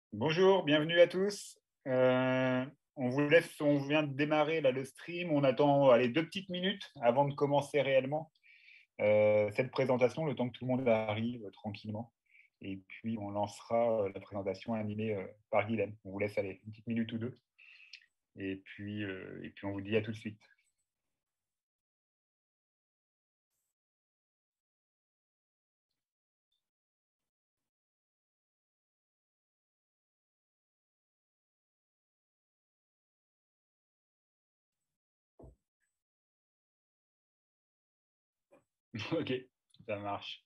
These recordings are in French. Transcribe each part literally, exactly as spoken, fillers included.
Bonjour, bienvenue à tous. Euh, on vous laisse, on vient de démarrer là, le stream. On attend allez, deux petites minutes avant de commencer réellement euh, cette présentation, le temps que tout le monde arrive euh, tranquillement. Et puis, on lancera euh, la présentation animée euh, par Guilhem. On vous laisse aller une petite minute ou deux. Et puis, euh, et puis on vous dit à tout de suite. Ok, ça marche.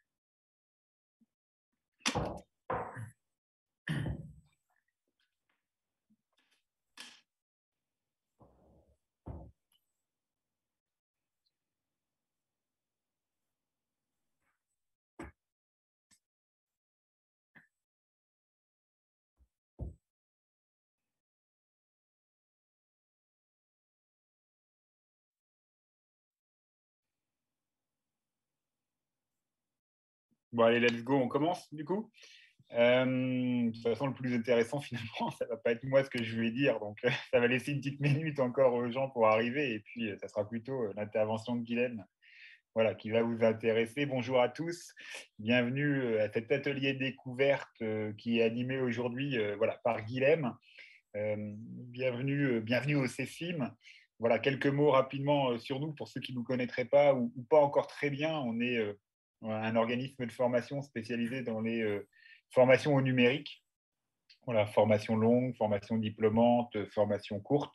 Bon, allez, let's go, on commence du coup. Euh, de toute façon, le plus intéressant, finalement, ça ne va pas être moi ce que je vais dire. Donc, euh, ça va laisser une petite minute encore aux gens pour arriver. Et puis, euh, ça sera plutôt euh, l'intervention de Guilhem voilà, qui va vous intéresser. Bonjour à tous. Bienvenue euh, à cet atelier découverte euh, qui est animé aujourd'hui euh, voilà, par Guilhem. Euh, bienvenue, euh, bienvenue au CEFIM. Voilà, quelques mots rapidement euh, sur nous pour ceux qui ne nous connaîtraient pas ou, ou pas encore très bien. On est euh, un organisme de formation spécialisé dans les euh, formation au numérique. Voilà, formation longue, formation diplômante, formation courte.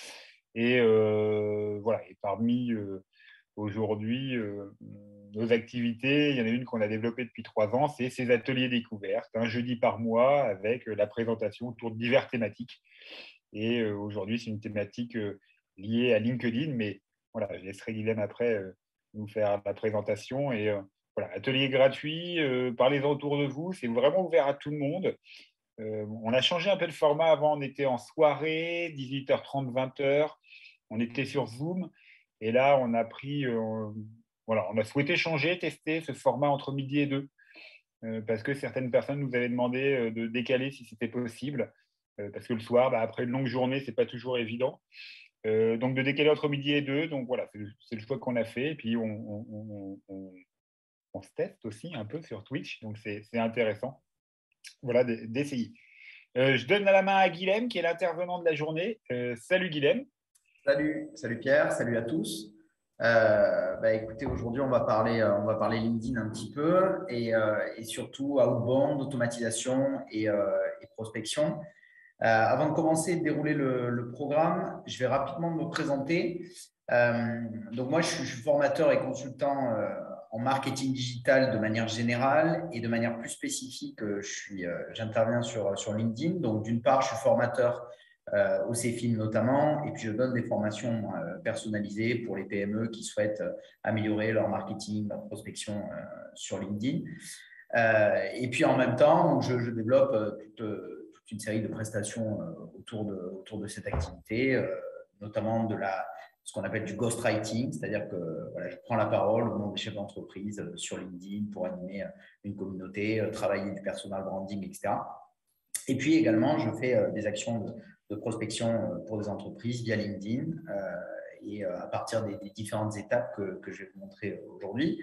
Et euh, voilà, et parmi euh, aujourd'hui euh, nos activités, il y en a une qu'on a développée depuis trois ans, c'est ces ateliers découvertes, un jeudi par mois avec la présentation autour de diverses thématiques. Et euh, aujourd'hui, c'est une thématique euh, liée à LinkedIn, mais voilà, je laisserai Guilhem après euh, nous faire la présentation. Et euh, voilà, atelier gratuit, euh, parlez-en autour de vous, c'est vraiment ouvert à tout le monde. Euh, on a changé un peu de format. Avant, on était en soirée, dix-huit heures trente, vingt heures. On était sur Zoom. Et là, on a pris, euh, voilà, on a souhaité changer, tester ce format entre midi et deux. Euh, parce que certaines personnes nous avaient demandé euh, de décaler si c'était possible. Euh, parce que le soir, bah, après une longue journée, c'est pas toujours évident. Euh, donc, de décaler entre midi et deux. Donc, voilà, c'est le, c'est le choix qu'on a fait. Et puis, on, on, on, on, on se teste aussi un peu sur Twitch. Donc, c'est c'est intéressant voilà, d'essayer. Euh, je donne la main à Guilhem, qui est l'intervenant de la journée. Euh, salut Guilhem. Salut, salut Pierre, salut à tous. Euh, bah, écoutez, aujourd'hui, on va parler, euh, on va parler LinkedIn un petit peu et, euh, et surtout outbound, automatisation et, euh, et prospection. Euh, avant de commencer et de dérouler le, le programme, je vais rapidement me présenter. Euh, donc moi, je suis, je suis formateur et consultant euh, en marketing digital de manière générale et de manière plus spécifique, euh, je suis, euh, j'interviens sur, sur LinkedIn. Donc d'une part, je suis formateur euh, au CEFIM notamment, et puis je donne des formations euh, personnalisées pour les P M E qui souhaitent euh, améliorer leur marketing, leur prospection euh, sur LinkedIn. Euh, et puis en même temps, je, je développe euh, toute, euh, toute, une série de prestations euh, autour, de, autour de cette activité, euh, notamment de la, ce qu'on appelle du ghostwriting, c'est-à-dire que voilà, je prends la parole au nom des chefs d'entreprise euh, sur LinkedIn pour animer une communauté, euh, travailler du personal branding, et cetera. Et puis également, je fais euh, des actions de, de prospection euh, pour des entreprises via LinkedIn euh, et euh, à partir des, des différentes étapes que, que je vais vous montrer aujourd'hui.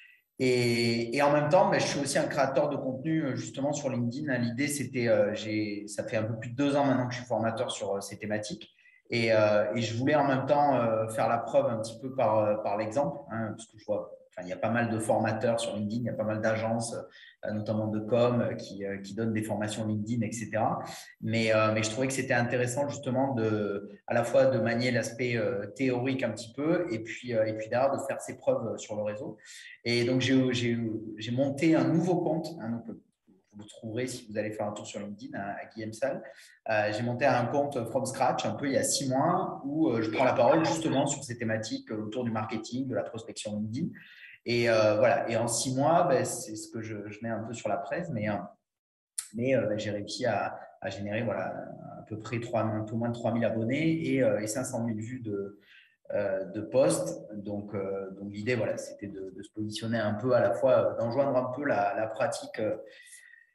Et, et, en même temps, ben, je suis aussi un créateur de contenu euh, justement sur LinkedIn. L'idée, c'était, euh, j'ai, ça fait un peu plus de deux ans maintenant que je suis formateur sur euh, ces thématiques. Et, euh, et, je voulais en même temps euh, faire la preuve un petit peu par, euh, par l'exemple, hein, parce que je vois, enfin, il y a pas mal de formateurs sur LinkedIn, il y a pas mal d'agences, euh, notamment de com, euh, qui, euh, qui donnent des formations LinkedIn, et cetera. Mais, euh, mais je trouvais que c'était intéressant justement de, à la fois de manier l'aspect euh, théorique un petit peu, et puis, euh, et puis derrière de faire ses preuves sur le réseau. Et donc, j'ai, j'ai, j'ai monté un nouveau compte. Hein, donc, vous le trouverez si vous allez faire un tour sur LinkedIn à, à Guillaume Sall. Euh, j'ai monté un compte from scratch un peu il y a six mois où euh, je prends la parole justement sur ces thématiques autour du marketing, de la prospection LinkedIn. Et euh, voilà. Et en six mois, ben, c'est ce que je, je mets un peu sur la presse, mais, euh, mais euh, ben, j'ai réussi à, à générer voilà, à peu près trois, un peu moins de trois mille abonnés et, euh, et cinq cent mille vues de, euh, de poste. Donc, euh, donc l'idée, voilà, c'était de, de, se positionner un peu à la fois, euh, d'enjoindre un peu la, la pratique euh,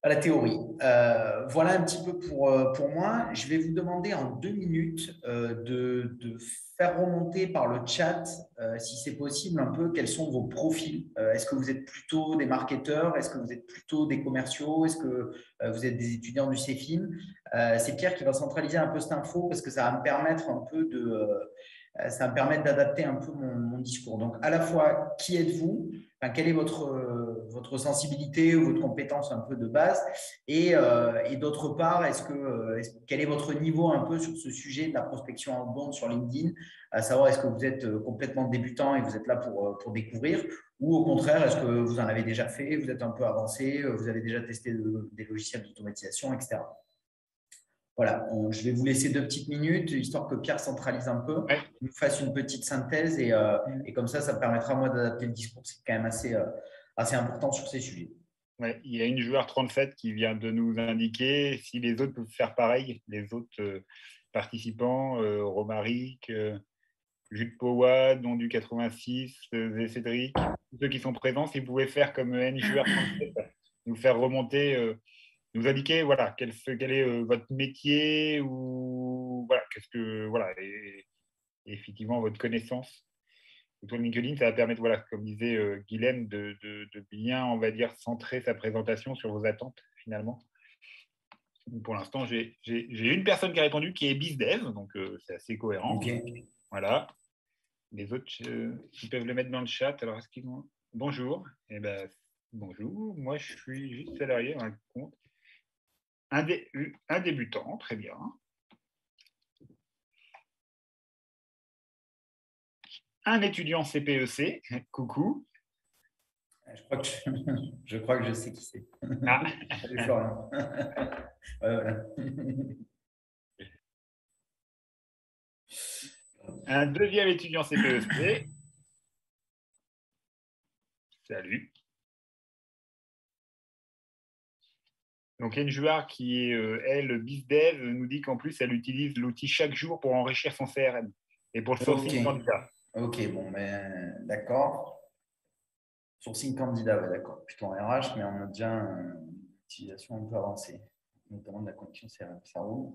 À la théorie. Euh, voilà un petit peu pour, euh, pour moi. Je vais vous demander en deux minutes euh, de, de faire remonter par le chat, euh, si c'est possible, un peu quels sont vos profils. Euh, est-ce que vous êtes plutôt des marketeurs? Est-ce que vous êtes plutôt des commerciaux? Est-ce que euh, vous êtes des étudiants du CEFIM? Euh, c'est Pierre qui va centraliser un peu cette info parce que ça va me permettre un peu de… euh, ça va me permettre d'adapter un peu mon, mon discours. Donc, à la fois, qui êtes-vous? Enfin, quelle est votre, euh, votre sensibilité ou votre compétence un peu de base et, euh, et d'autre part, est-ce que, euh, est-ce, quel est votre niveau un peu sur ce sujet de la prospection outbound sur LinkedIn, à savoir est-ce que vous êtes complètement débutant et vous êtes là pour, pour découvrir ou au contraire, est-ce que vous en avez déjà fait, vous êtes un peu avancé, vous avez déjà testé de, des logiciels d'automatisation, et cetera. Voilà, on, je vais vous laisser deux petites minutes, histoire que Pierre centralise un peu, Ouais. nous fasse une petite synthèse et, euh, et comme ça, ça me permettra moi d'adapter le discours. C'est quand même assez, euh, assez important sur ces sujets. Ouais, il y a une joueur trente-sept qui vient de nous indiquer si les autres peuvent faire pareil, les autres euh, participants, euh, Romaric, euh, Jude Powad, Don du quatre-vingt-six, euh, et Cédric, tous ceux qui sont présents, s'ils pouvaient faire comme N joueur trente-sept, nous faire remonter, euh, nous indiquer voilà, quel, quel est euh, votre métier ou voilà, qu'est-ce que voilà, et, et effectivement votre connaissance. Autour de LinkedIn, ça va permettre, voilà, comme disait euh, Guilhem, de, de, de bien, on va dire, centrer sa présentation sur vos attentes, finalement. Pour l'instant, j'ai une personne qui a répondu qui est BizDev, donc euh, c'est assez cohérent. Okay. Voilà. Les autres, euh, ils peuvent le mettre dans le chat. Alors, est-ce qu'ils vont… Bonjour. Eh ben, bonjour. Moi, je suis juste salarié dans le compte. Un, dé, un débutant, très bien. Un étudiant C P E C, coucou. Je crois que je, je, crois que je sais qui c'est. Ah. Salut Florian. Ouais, voilà. Un deuxième étudiant C P E C. Salut. Donc, Enjuar, qui est, euh, elle, BizDev, nous dit qu'en plus, elle utilise l'outil chaque jour pour enrichir son C R M et pour le sourcing candidat. Ok, bon, ben, d'accord. Sourcing candidat, ouais, d'accord. Plutôt en R H, mais on a déjà une utilisation un peu avancée, notamment de la connexion C R M. Ça roule.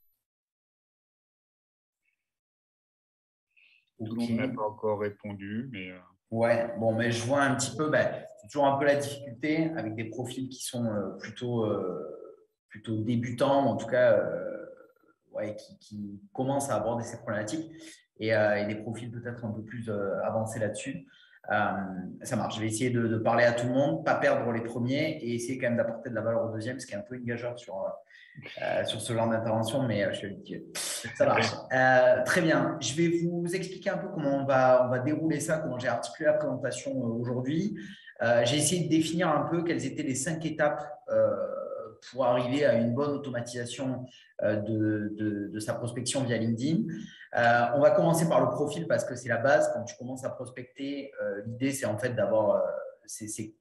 Tout le monde n'a pas encore répondu, mais… Euh... Ouais, bon, mais je vois un petit peu, ben, c'est toujours un peu la difficulté avec des profils qui sont euh, plutôt, euh, plutôt débutants, ou en tout cas, euh, ouais, qui, qui commencent à aborder ces problématiques et, euh, et des profils peut-être un peu plus euh, avancés là-dessus. Euh, ça marche. Je vais essayer de, de parler à tout le monde, pas perdre les premiers et essayer quand même d'apporter de la valeur au deuxième, ce qui est un peu une gageure sur, euh, sur ce genre d'intervention, mais euh, je suis habitué. Ça marche. Euh, très bien. Je vais vous expliquer un peu comment on va, on va dérouler ça, comment j'ai articulé la présentation aujourd'hui. Euh, j'ai essayé de définir un peu quelles étaient les cinq étapes euh, pour arriver à une bonne automatisation euh, de, de, de sa prospection via LinkedIn. Euh, on va commencer par le profil parce que c'est la base. Quand tu commences à prospecter, euh, l'idée, c'est en fait d'avoir… Euh, c'est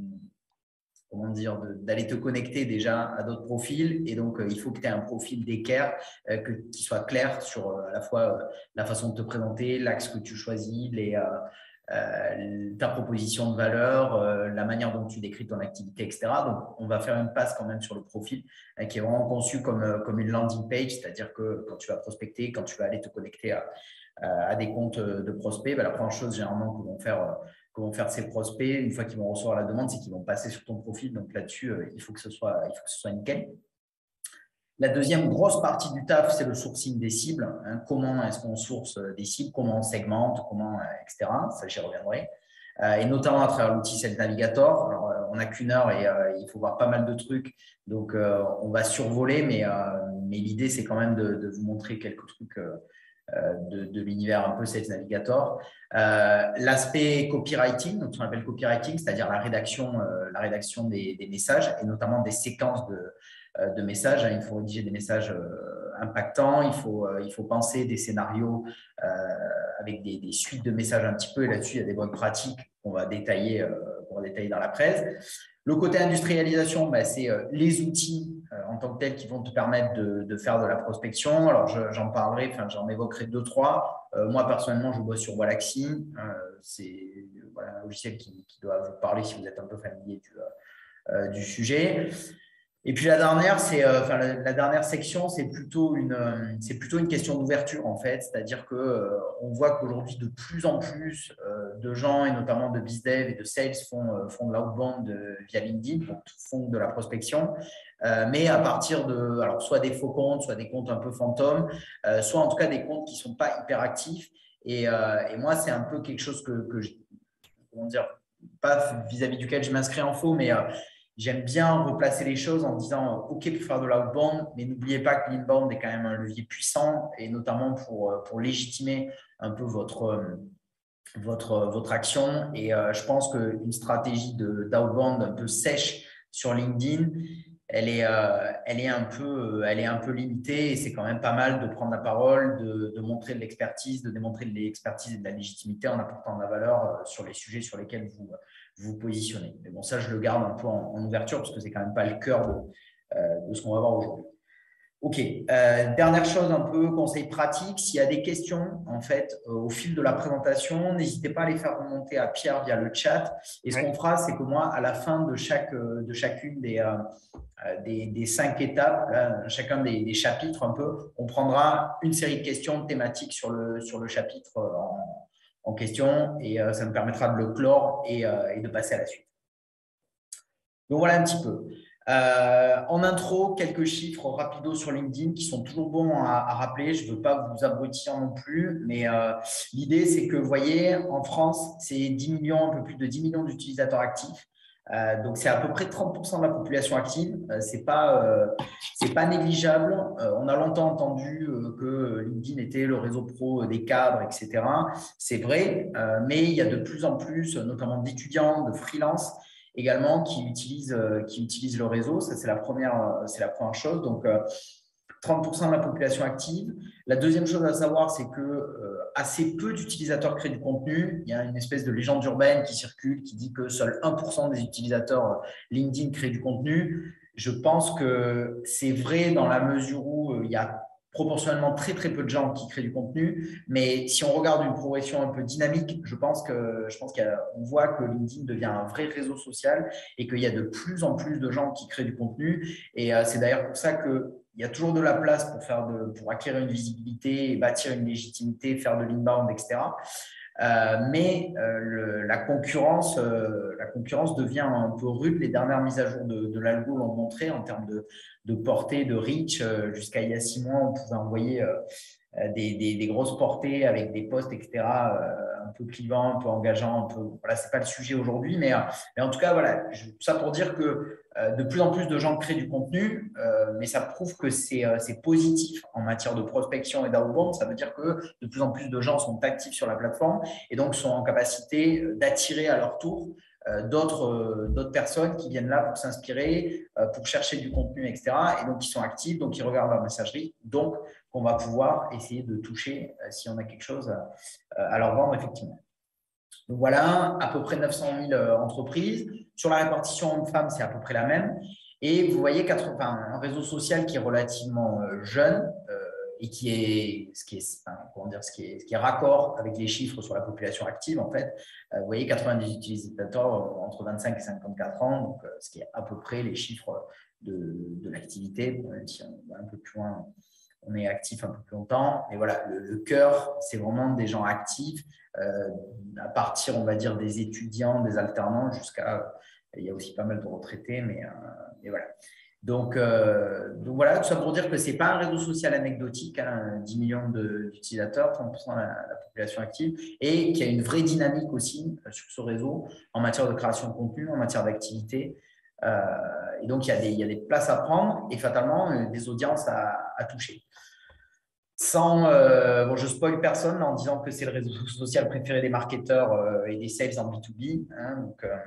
comment dire, d'aller te connecter déjà à d'autres profils. Et donc, euh, il faut que tu aies un profil d'équerre euh, que, qui soit clair sur euh, à la fois euh, la façon de te présenter, l'axe que tu choisis, les, euh, euh, ta proposition de valeur, euh, la manière dont tu décris ton activité, et cetera. Donc, on va faire une passe quand même sur le profil euh, qui est vraiment conçu comme, euh, comme une landing page, c'est-à-dire que quand tu vas prospecter, quand tu vas aller te connecter à, à des comptes de prospects, ben, la première chose généralement que vont faire que vont faire ces prospects une fois qu'ils vont recevoir la demande, c'est qu'ils vont passer sur ton profil. Donc là-dessus, euh, il faut que ce soit, il faut que ce soit nickel. La deuxième grosse partie du taf, c'est le sourcing des cibles. Hein. Comment est-ce qu'on source des cibles, comment on segmente, comment, euh, et cetera. Ça, j'y reviendrai. Euh, et notamment à travers l'outil Sales Navigator. Alors, euh, on n'a qu'une heure et euh, il faut voir pas mal de trucs. Donc, euh, on va survoler, mais, euh, mais l'idée, c'est quand même de, de vous montrer quelques trucs euh, de, de l'univers un peu Sales Navigator. Euh, L'aspect copywriting, donc ce qu'on appelle copywriting, c'est-à-dire la rédaction, euh, la rédaction des, des messages et notamment des séquences de, euh, de messages. Il faut rédiger des messages euh, impactants, il faut, euh, il faut penser des scénarios euh, avec des, des suites de messages un petit peu. Et là-dessus, il y a des bonnes pratiques qu'on va détailler, euh, qu'on va détailler dans la presse. Le côté industrialisation, ben, c'est euh, les outils euh, en tant que tels qui vont te permettre de, de faire de la prospection. Alors, j'en je, parlerai, enfin, j'en évoquerai deux, trois. Euh, moi, personnellement, je bosse sur Wallaxy. Euh, c'est voilà, un logiciel qui, qui doit vous parler si vous êtes un peu familier du, euh, du sujet. Et puis la dernière, c'est, euh, enfin, la, la dernière section, c'est plutôt une, euh, c'est plutôt une question d'ouverture en fait. C'est-à-dire que euh, on voit qu'aujourd'hui de plus en plus euh, de gens et notamment de bizdev et de sales font, euh, font de l'outbound euh, via LinkedIn, donc font de la prospection, euh, mais à partir de, alors soit des faux comptes, soit des comptes un peu fantômes, euh, soit en tout cas des comptes qui sont pas hyper actifs. Et, euh, et moi, c'est un peu quelque chose que, que je, comment dire, pas vis-à-vis duquel je m'inscris en faux, mais euh, j'aime bien replacer les choses en disant euh, OK pour faire de l'outbound, mais n'oubliez pas que l'inbound est quand même un levier puissant et notamment pour, pour légitimer un peu votre, votre, votre action. Et euh, je pense qu'une stratégie d'outbound un peu sèche sur LinkedIn, elle est, euh, elle est, un, peu, elle est un peu limitée et c'est quand même pas mal de prendre la parole, de, de montrer de l'expertise, de démontrer de l'expertise et de la légitimité en apportant de la valeur sur les sujets sur lesquels vous vous positionnez. Mais bon, ça, je le garde un peu en, en ouverture parce que c'est quand même pas le cœur de, euh, de ce qu'on va voir aujourd'hui. Ok, euh, dernière chose un peu, conseil pratique, s'il y a des questions en fait euh, au fil de la présentation, n'hésitez pas à les faire remonter à Pierre via le chat. Et ce Ouais. qu'on fera, c'est que moi, à la fin de, chaque, de chacune des, euh, des, des cinq étapes, là, chacun des, des chapitres un peu, on prendra une série de questions thématiques sur le, sur le chapitre en, en question et euh, ça me permettra de le clore et, euh, et de passer à la suite. Donc voilà un petit peu. Euh, en intro, quelques chiffres rapidos sur LinkedIn qui sont toujours bons à, à rappeler. Je ne veux pas vous abrutir non plus, mais euh, l'idée, c'est que vous voyez, en France, c'est dix millions, un peu plus de dix millions d'utilisateurs actifs. Euh, donc, c'est à peu près trente pour cent de la population active. Euh, ce n'est pas, euh, c'est pas négligeable. Euh, on a longtemps entendu euh, que LinkedIn était le réseau pro des cadres, et cetera. C'est vrai, euh, mais il y a de plus en plus, notamment d'étudiants, de freelance, également qui utilisent, euh, qui utilisent le réseau. Ça, c'est la première, euh, c'est la première chose. Donc, euh, trente pour cent de la population active. La deuxième chose à savoir, c'est que euh, assez peu d'utilisateurs créent du contenu. Il y a une espèce de légende urbaine qui circule qui dit que seul un pour cent des utilisateurs LinkedIn créent du contenu. Je pense que c'est vrai dans la mesure où euh, il y a proportionnellement très très peu de gens qui créent du contenu, mais si on regarde une progression un peu dynamique, je pense que je pense qu'on voit que LinkedIn devient un vrai réseau social et qu'il y a de plus en plus de gens qui créent du contenu. Et euh, c'est d'ailleurs pour ça que il y a toujours de la place pour, faire de, pour acquérir une visibilité, bâtir une légitimité, faire de l'inbound, et cetera. Euh, mais euh, le, la, concurrence, euh, la concurrence devient un peu rude. Les dernières mises à jour de, de l'algo l'ont montré en termes de, de portée, de reach. Euh, Jusqu'à il y a six mois, on pouvait envoyer euh, des, des, des grosses portées avec des posts, et cetera, euh, un peu clivants, un peu engageants. Un peu, voilà, ce n'est pas le sujet aujourd'hui. Mais, euh, mais en tout cas, voilà, je, tout ça pour dire que euh, de plus en plus de gens créent du contenu, euh, mais ça prouve que c'est euh, positif en matière de prospection et d'outbound. Ça veut dire que de plus en plus de gens sont actifs sur la plateforme et donc sont en capacité d'attirer à leur tour euh, d'autres euh, d'autres personnes qui viennent là pour s'inspirer, euh, pour chercher du contenu, et cetera. Et donc, ils sont actifs, donc ils regardent leur messagerie. Donc, qu'on va pouvoir essayer de toucher euh, si on a quelque chose euh, à leur vendre, effectivement. Donc voilà, à peu près neuf cent mille euh, entreprises. Sur la répartition hommes-femmes, c'est à peu près la même. Et vous voyez enfin, un réseau social qui est relativement euh, jeune euh, et qui est, ce qui est, enfin, comment dire, ce qui est, ce qui est raccord avec les chiffres sur la population active. En fait, euh, vous voyez quatre-vingt-dix utilisateurs euh, entre vingt-cinq et cinquante-quatre ans, donc euh, ce qui est à peu près les chiffres de, de l'activité. Même si on va un peu plus loin, on est actif un peu plus longtemps. Mais voilà, le, le cœur, c'est vraiment des gens actifs. Euh, à partir, on va dire, des étudiants, des alternants, jusqu'à, il y a aussi pas mal de retraités, mais, euh, mais voilà. Donc, euh, donc voilà, tout ça pour dire que ce n'est pas un réseau social anecdotique, hein, dix millions d'utilisateurs, trente pour cent de la, la population active, et qu'il y a une vraie dynamique aussi euh, sur ce réseau en matière de création de contenu, en matière d'activité. Euh, et donc, il y, a des, il y a des places à prendre et fatalement euh, des audiences à, à toucher. Sans, euh, bon, je spoil personne en disant que c'est le réseau social préféré des marketeurs euh, et des sales en B deux B. Hein, donc, euh,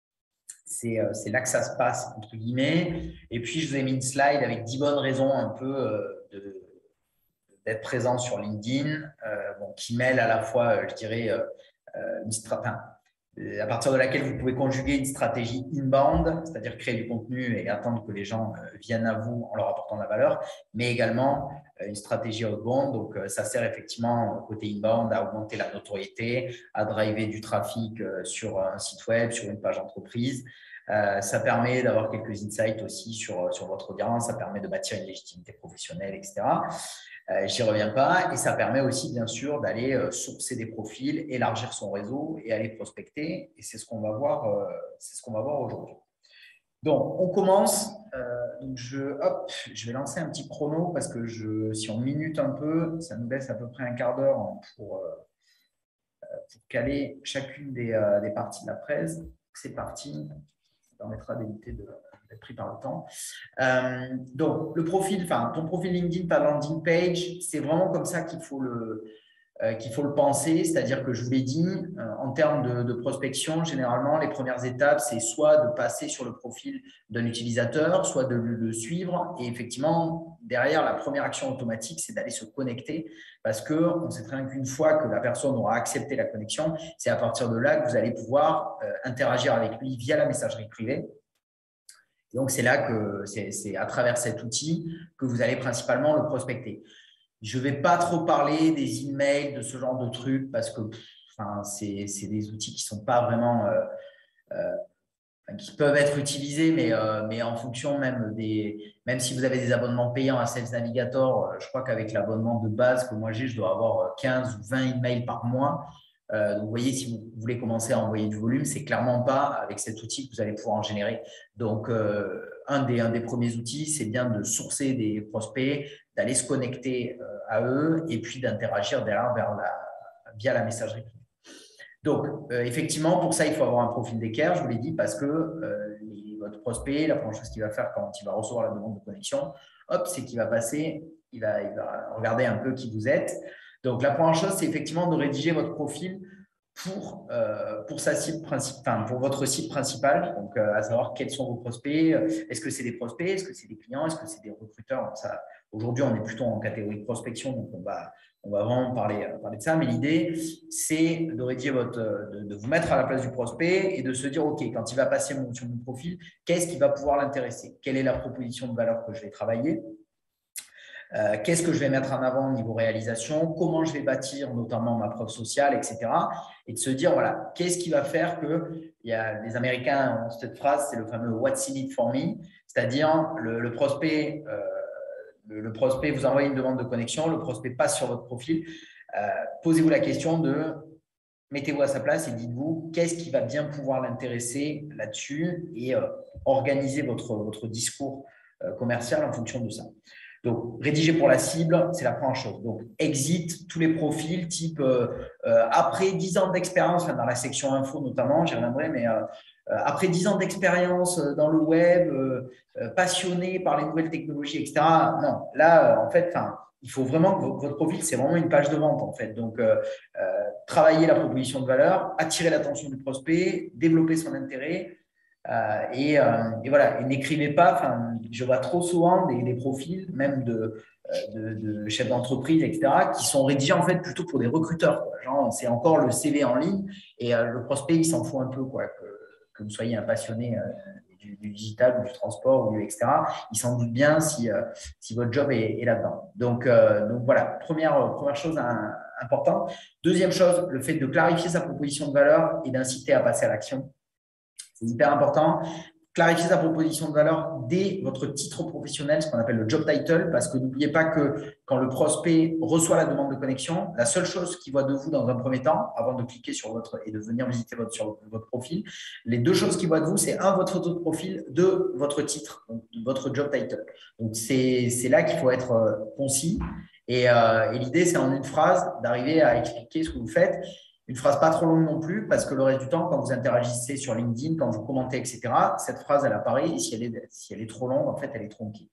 c'est euh, là que ça se passe, entre guillemets. Et puis, je vous ai mis une slide avec dix bonnes raisons un peu euh, d'être présent sur LinkedIn, euh, bon, qui mêle à la fois, euh, je dirais, euh, une stratégie. À partir de laquelle vous pouvez conjuguer une stratégie inbound, c'est-à-dire créer du contenu et attendre que les gens viennent à vous en leur apportant de la valeur, mais également une stratégie outbound. Donc, ça sert effectivement côté inbound à augmenter la notoriété, à driver du trafic sur un site web, sur une page entreprise, Euh, ça permet d'avoir quelques insights aussi sur, sur votre audience, ça permet de bâtir une légitimité professionnelle, et cetera. Euh, J'y reviens pas. Et ça permet aussi, bien sûr, d'aller euh, sourcer des profils, élargir son réseau et aller prospecter. Et c'est ce qu'on va voir, euh, c'est ce qu'on va voir aujourd'hui. Donc, on commence. Euh, donc je, hop, je vais lancer un petit chrono parce que je, si on minute un peu, ça nous laisse à peu près un quart d'heure pour, euh, pour caler chacune des, euh, des parties de la presse. C'est parti. Ça permettra d'éviter de, d'être pris par le temps. Euh, donc, le profil, enfin, ton profil LinkedIn, ta landing page, c'est vraiment comme ça qu'il faut le, euh, qu'il faut le penser. C'est-à-dire que je vous l'ai dit, euh, en termes de, de prospection, généralement, les premières étapes, c'est soit de passer sur le profil d'un utilisateur, soit de le, le suivre. Et effectivement, derrière, la première action automatique, c'est d'aller se connecter parce qu'on sait très bien qu'une fois que la personne aura accepté la connexion, c'est à partir de là que vous allez pouvoir euh, interagir avec lui via la messagerie privée. Donc, c'est là que c'est à travers cet outil que vous allez principalement le prospecter. Je ne vais pas trop parler des emails, de ce genre de trucs, parce que enfin, c'est des outils qui ne sont pas vraiment… Euh, euh, qui peuvent être utilisés, mais, euh, mais en fonction même des… Même si vous avez des abonnements payants à Sales Navigator, je crois qu'avec l'abonnement de base que moi j'ai, je dois avoir quinze ou vingt emails par mois. Euh, donc, vous voyez, si vous voulez commencer à envoyer du volume, c'est clairement pas avec cet outil que vous allez pouvoir en générer. Donc, euh, un, des, un des premiers outils, c'est bien de sourcer des prospects, d'aller se connecter euh, à eux et puis d'interagir derrière vers la, via la messagerie. Donc, euh, effectivement, pour ça, il faut avoir un profil d'équerre, je vous l'ai dit, parce que euh, les, votre prospect, la première chose qu'il va faire quand il va recevoir la demande de connexion, hop, c'est qu'il va passer, il va, il va regarder un peu qui vous êtes. Donc, la première chose, c'est effectivement de rédiger votre profil pour, euh, pour, sa cible enfin, pour votre cible principale, donc euh, à savoir quels sont vos prospects. Est-ce que c'est des prospects? Est-ce que c'est des clients? Est-ce que c'est des recruteurs? Aujourd'hui, on est plutôt en catégorie de prospection, donc on va, on va vraiment parler, parler de ça. Mais l'idée, c'est de rédiger votre, de, de vous mettre à la place du prospect et de se dire, OK, quand il va passer mon, sur mon profil, qu'est-ce qui va pouvoir l'intéresser? Quelle est la proposition de valeur que je vais travailler? Euh, qu'est-ce que je vais mettre en avant au niveau réalisation, comment je vais bâtir notamment ma preuve sociale, et cetera. Et de se dire, voilà, qu'est-ce qui va faire que, il y a, les Américains ont cette phrase, c'est le fameux « What's in it for me », c'est-à-dire le, le prospect, euh, le, le prospect vous envoie une demande de connexion, le prospect passe sur votre profil, euh, posez-vous la question de, mettez-vous à sa place et dites-vous, qu'est-ce qui va bien pouvoir l'intéresser là-dessus et euh, organisez votre, votre discours euh, commercial en fonction de ça. Donc, rédiger pour la cible, c'est la première chose. Donc, exit tous les profils type euh, euh, après dix ans d'expérience, enfin, dans la section info notamment, j'y reviendrai, mais euh, après dix ans d'expérience dans le web, euh, euh, passionné par les nouvelles technologies, et cetera. Non, là, euh, en fait, il faut vraiment que votre profil, c'est vraiment une page de vente, en fait. Donc, euh, euh, travailler la proposition de valeur, attirer l'attention du prospect, développer son intérêt. Euh, et, euh, et voilà, et n'écrivez pas, enfin, je vois trop souvent des, des profils, même de, de, de chefs d'entreprise, et cetera, qui sont rédigés en fait plutôt pour des recruteurs, quoi. Genre, c'est encore le C V en ligne et euh, le prospect, il s'en fout un peu, quoi, que, que vous soyez un passionné euh, du, du digital, du transport, ou du et cetera. Il s'en doute bien si, euh, si votre job est, est là-dedans. Donc, euh, donc voilà, première, première chose hein, importante. Deuxième chose, le fait de clarifier sa proposition de valeur et d'inciter à passer à l'action. C'est hyper important. Clarifier sa proposition de valeur dès votre titre professionnel, ce qu'on appelle le job title, parce que n'oubliez pas que quand le prospect reçoit la demande de connexion, la seule chose qu'il voit de vous dans un premier temps, avant de cliquer sur votre et de venir visiter votre, sur votre profil, les deux choses qu'il voit de vous, c'est un, votre photo de profil, deux, votre titre, donc votre job title. Donc, c'est là qu'il faut être concis. Et, euh, et l'idée, c'est en une phrase d'arriver à expliquer ce que vous faites. Une phrase pas trop longue non plus, parce que le reste du temps, quand vous interagissez sur LinkedIn, quand vous commentez, et cetera, cette phrase, elle apparaît et si elle est, si elle est trop longue, en fait, elle est tronquée.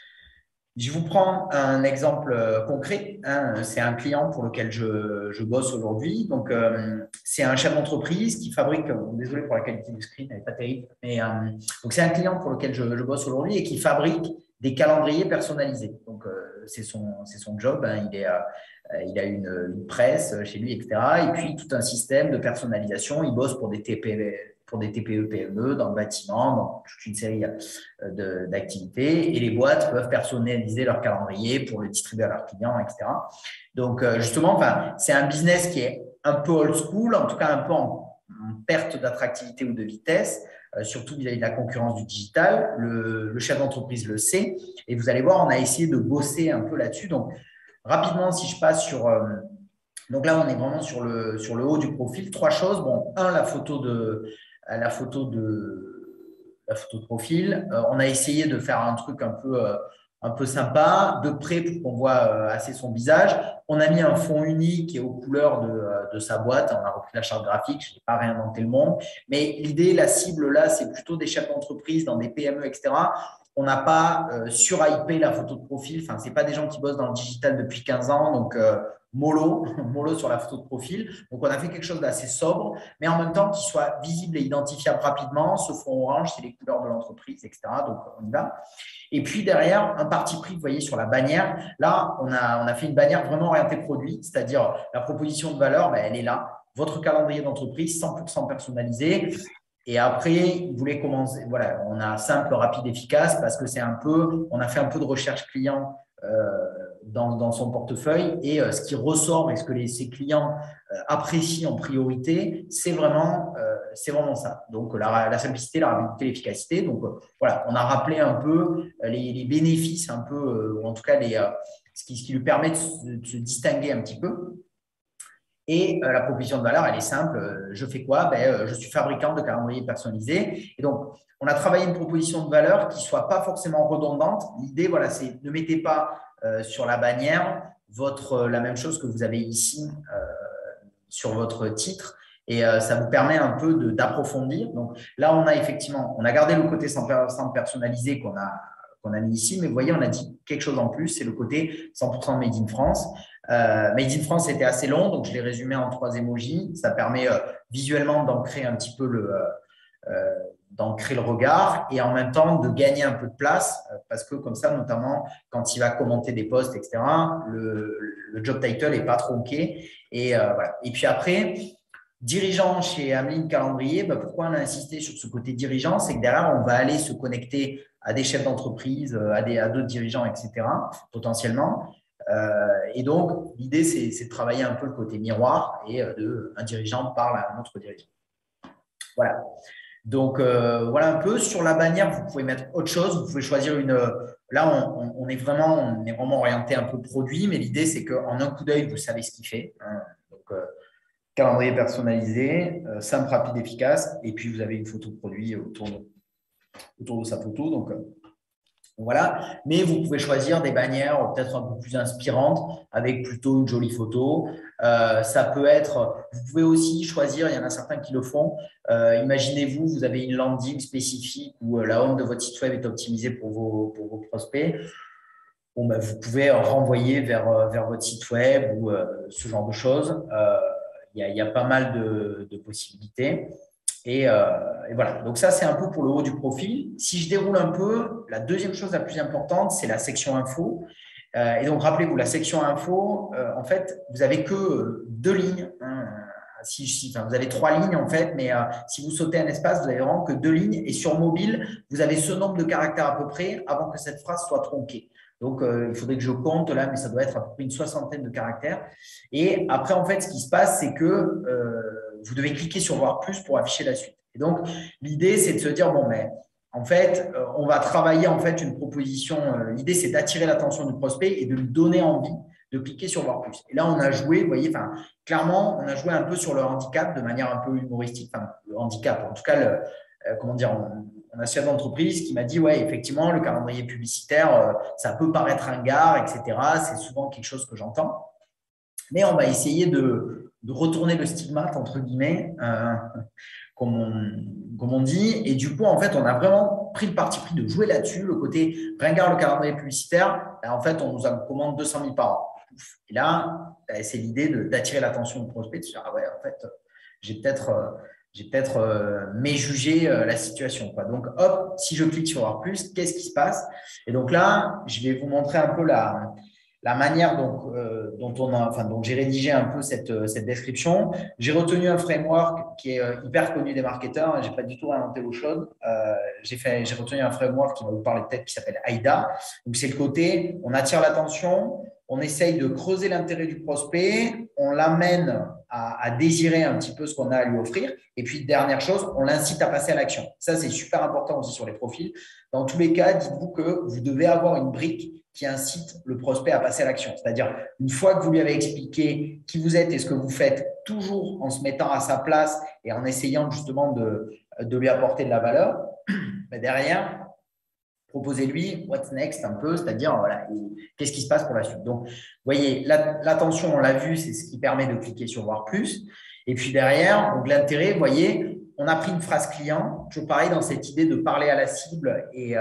Je vous prends un exemple concret. Hein, c'est un client pour lequel je, je bosse aujourd'hui. Donc, euh, c'est un chef d'entreprise qui fabrique, désolé pour la qualité du screen, elle n'est pas terrible, mais euh, donc c'est un client pour lequel je, je bosse aujourd'hui et qui fabrique des calendriers personnalisés. Donc, euh, c'est son, c'est son job. Hein, il est… Euh, Il a une, une presse chez lui, et cetera. Et puis, tout un système de personnalisation. Il bosse pour des T P E, pour des T P E P M E, dans le bâtiment, dans toute une série d'activités. Et les boîtes peuvent personnaliser leur calendrier pour le distribuer à leurs clients, et cetera. Donc, justement, enfin, c'est un business qui est un peu old school, en tout cas un peu en, en perte d'attractivité ou de vitesse. euh, surtout vis-à-vis de la concurrence du digital. Le, le chef d'entreprise le sait. Et vous allez voir, on a essayé de bosser un peu là-dessus. Donc, rapidement, si je passe sur… Euh, donc là, on est vraiment sur le, sur le haut du profil. Trois choses. Bon, un, la photo de… La photo de la photo de profil. Euh, on a essayé de faire un truc un peu, euh, un peu sympa, de près pour qu'on voit euh, assez son visage. On a mis un fond unique et aux couleurs de, euh, de sa boîte. On a repris la charte graphique. Je n'ai pas réinventé le monde. Mais l'idée, la cible là, c'est plutôt des chefs d'entreprise dans des P M E, et cetera. On n'a pas euh, surhypé la photo de profil. Enfin, ce n'est pas des gens qui bossent dans le digital depuis quinze ans. Donc, euh, mollo, mollo sur la photo de profil. Donc, on a fait quelque chose d'assez sobre, mais en même temps qui soit visible et identifiable rapidement. Ce fond orange, c'est les couleurs de l'entreprise, et cetera. Donc, on y va. Et puis, derrière, un parti pris, vous voyez, sur la bannière. Là, on a, on a fait une bannière vraiment orientée produit, c'est-à-dire la proposition de valeur, ben, elle est là. Votre calendrier d'entreprise, cent pour cent personnalisé. Et après, il voulait commencer. Voilà, on a simple, rapide, efficace parce que c'est un peu, on a fait un peu de recherche client euh, dans, dans son portefeuille et euh, ce qui ressort et ce que les, ses clients euh, apprécient en priorité, c'est vraiment, euh, c'est vraiment ça. Donc la, la simplicité, la rapidité, l'efficacité. Donc euh, voilà, on a rappelé un peu les, les bénéfices, un peu, euh, ou en tout cas les, euh, ce, qui, ce qui lui permet de se, de se distinguer un petit peu. Et euh, la proposition de valeur, elle est simple. Euh, je fais quoi? Ben, euh, je suis fabricant de calendriers personnalisés. Et donc, on a travaillé une proposition de valeur qui ne soit pas forcément redondante. L'idée, voilà, c'est ne mettez pas euh, sur la bannière votre, euh, la même chose que vous avez ici euh, sur votre titre. Et euh, ça vous permet un peu de, d'approfondir. Donc là, on a effectivement, on a gardé le côté cent pour cent personnalisé qu'on a, qu'on a mis ici. Mais vous voyez, on a dit quelque chose en plus, c'est le côté cent pour cent Made in France. Euh, Made in France était assez long, donc je l'ai résumé en trois emojis. Ça permet euh, visuellement d'ancrer un petit peu le, euh, d'ancrer le regard et en même temps de gagner un peu de place euh, parce que comme ça, notamment quand il va commenter des posts, et cetera, le, le job title n'est pas tronqué. Et, euh, voilà. Et puis après, dirigeant chez Ameline Calendrier, bah, pourquoi on a insisté sur ce côté dirigeant? C'est que derrière, on va aller se connecter à des chefs d'entreprise, à, des, à d'autres dirigeants, et cetera, potentiellement. Euh, et donc, l'idée, c'est, c'est de travailler un peu le côté miroir et euh, de, un dirigeant parle à un autre dirigeant. Voilà. Donc, euh, voilà un peu. Sur la bannière, vous pouvez mettre autre chose. Vous pouvez choisir une… Là, on, on, est, vraiment, on est vraiment orienté un peu produit, mais l'idée, c'est qu'en un coup d'œil, vous savez ce qu'il fait. Hein. Donc, euh, calendrier personnalisé, euh, simple, rapide, efficace. Et puis, vous avez une photo de produit autour de, autour de sa photo. Donc, euh, voilà, mais vous pouvez choisir des bannières peut-être un peu plus inspirantes avec plutôt une jolie photo. Euh, ça peut être, vous pouvez aussi choisir, il y en a certains qui le font. Euh, imaginez-vous, vous avez une landing spécifique où euh, la home de votre site web est optimisée pour vos, pour vos prospects. Bon, ben, vous pouvez renvoyer vers, vers votre site web ou euh, ce genre de choses. Euh, il y a, il y a pas mal de, de possibilités. Et, euh, et voilà, donc ça, c'est un peu pour le haut du profil. Si je déroule un peu, la deuxième chose la plus importante, c'est la section info. Euh, et donc, rappelez-vous, la section info, euh, en fait, vous n'avez que deux lignes. Hein, si, si, enfin, vous avez trois lignes, en fait, mais euh, si vous sautez un espace, vous n'avez vraiment que deux lignes. Et sur mobile, vous avez ce nombre de caractères à peu près avant que cette phrase soit tronquée. Donc, euh, il faudrait que je compte là, mais ça doit être à peu près une soixantaine de caractères. Et après, en fait, ce qui se passe, c'est que euh, vous devez cliquer sur voir plus pour afficher la suite. Et donc, l'idée, c'est de se dire, bon, mais en fait, euh, on va travailler en fait une proposition. Euh, l'idée, c'est d'attirer l'attention du prospect et de lui donner envie de cliquer sur voir plus. Et là, on a joué, vous voyez, enfin, clairement, on a joué un peu sur le handicap de manière un peu humoristique. Enfin, le handicap, en tout cas, le, euh, comment dire, on, on a un chef d'entreprise qui m'a dit, ouais, effectivement, le calendrier publicitaire, euh, ça peut paraître ringard, et cetera. C'est souvent quelque chose que j'entends. Mais on va essayer de, de retourner le stigmate, entre guillemets, euh, comme, on, comme on dit. Et du coup, en fait, on a vraiment pris le parti pris de jouer là-dessus. Le côté ringard, le calendrier publicitaire, en fait, on nous en commande deux cent mille par an. Et là, c'est l'idée de, d'attirer l'attention du prospect, de se dire, ah ouais, en fait, j'ai peut-être… Euh, j'ai peut-être euh, méjugé euh, la situation, quoi. Donc, hop, si je clique sur voir plus, qu'est-ce qui se passe? Et donc là, je vais vous montrer un peu la, la manière donc, euh, dont, on a, enfin, dont j'ai rédigé un peu cette, cette description. J'ai retenu un framework qui est euh, hyper connu des marketeurs. Je n'ai pas du tout inventé l'eau chaude. Euh, j'ai, fait, j'ai retenu un framework qui va vous parler peut-être qui s'appelle AIDA. Donc, c'est le côté, on attire l'attention, on essaye de creuser l'intérêt du prospect, on l'amène à, à désirer un petit peu ce qu'on a à lui offrir. Et puis, dernière chose, on l'incite à passer à l'action. Ça, c'est super important aussi sur les profils. Dans tous les cas, dites-vous que vous devez avoir une brique qui incite le prospect à passer à l'action. C'est-à-dire, une fois que vous lui avez expliqué qui vous êtes et ce que vous faites, toujours en se mettant à sa place et en essayant justement de, de lui apporter de la valeur, ben derrière, proposez-lui what's next un peu, c'est-à-dire voilà, qu'est-ce qui se passe pour la suite. Donc, vous voyez, l'attention, on l'a vu, c'est ce qui permet de cliquer sur voir plus. Et puis derrière, donc l'intérêt, vous voyez, on a pris une phrase client, toujours pareil dans cette idée de parler à la cible et, euh,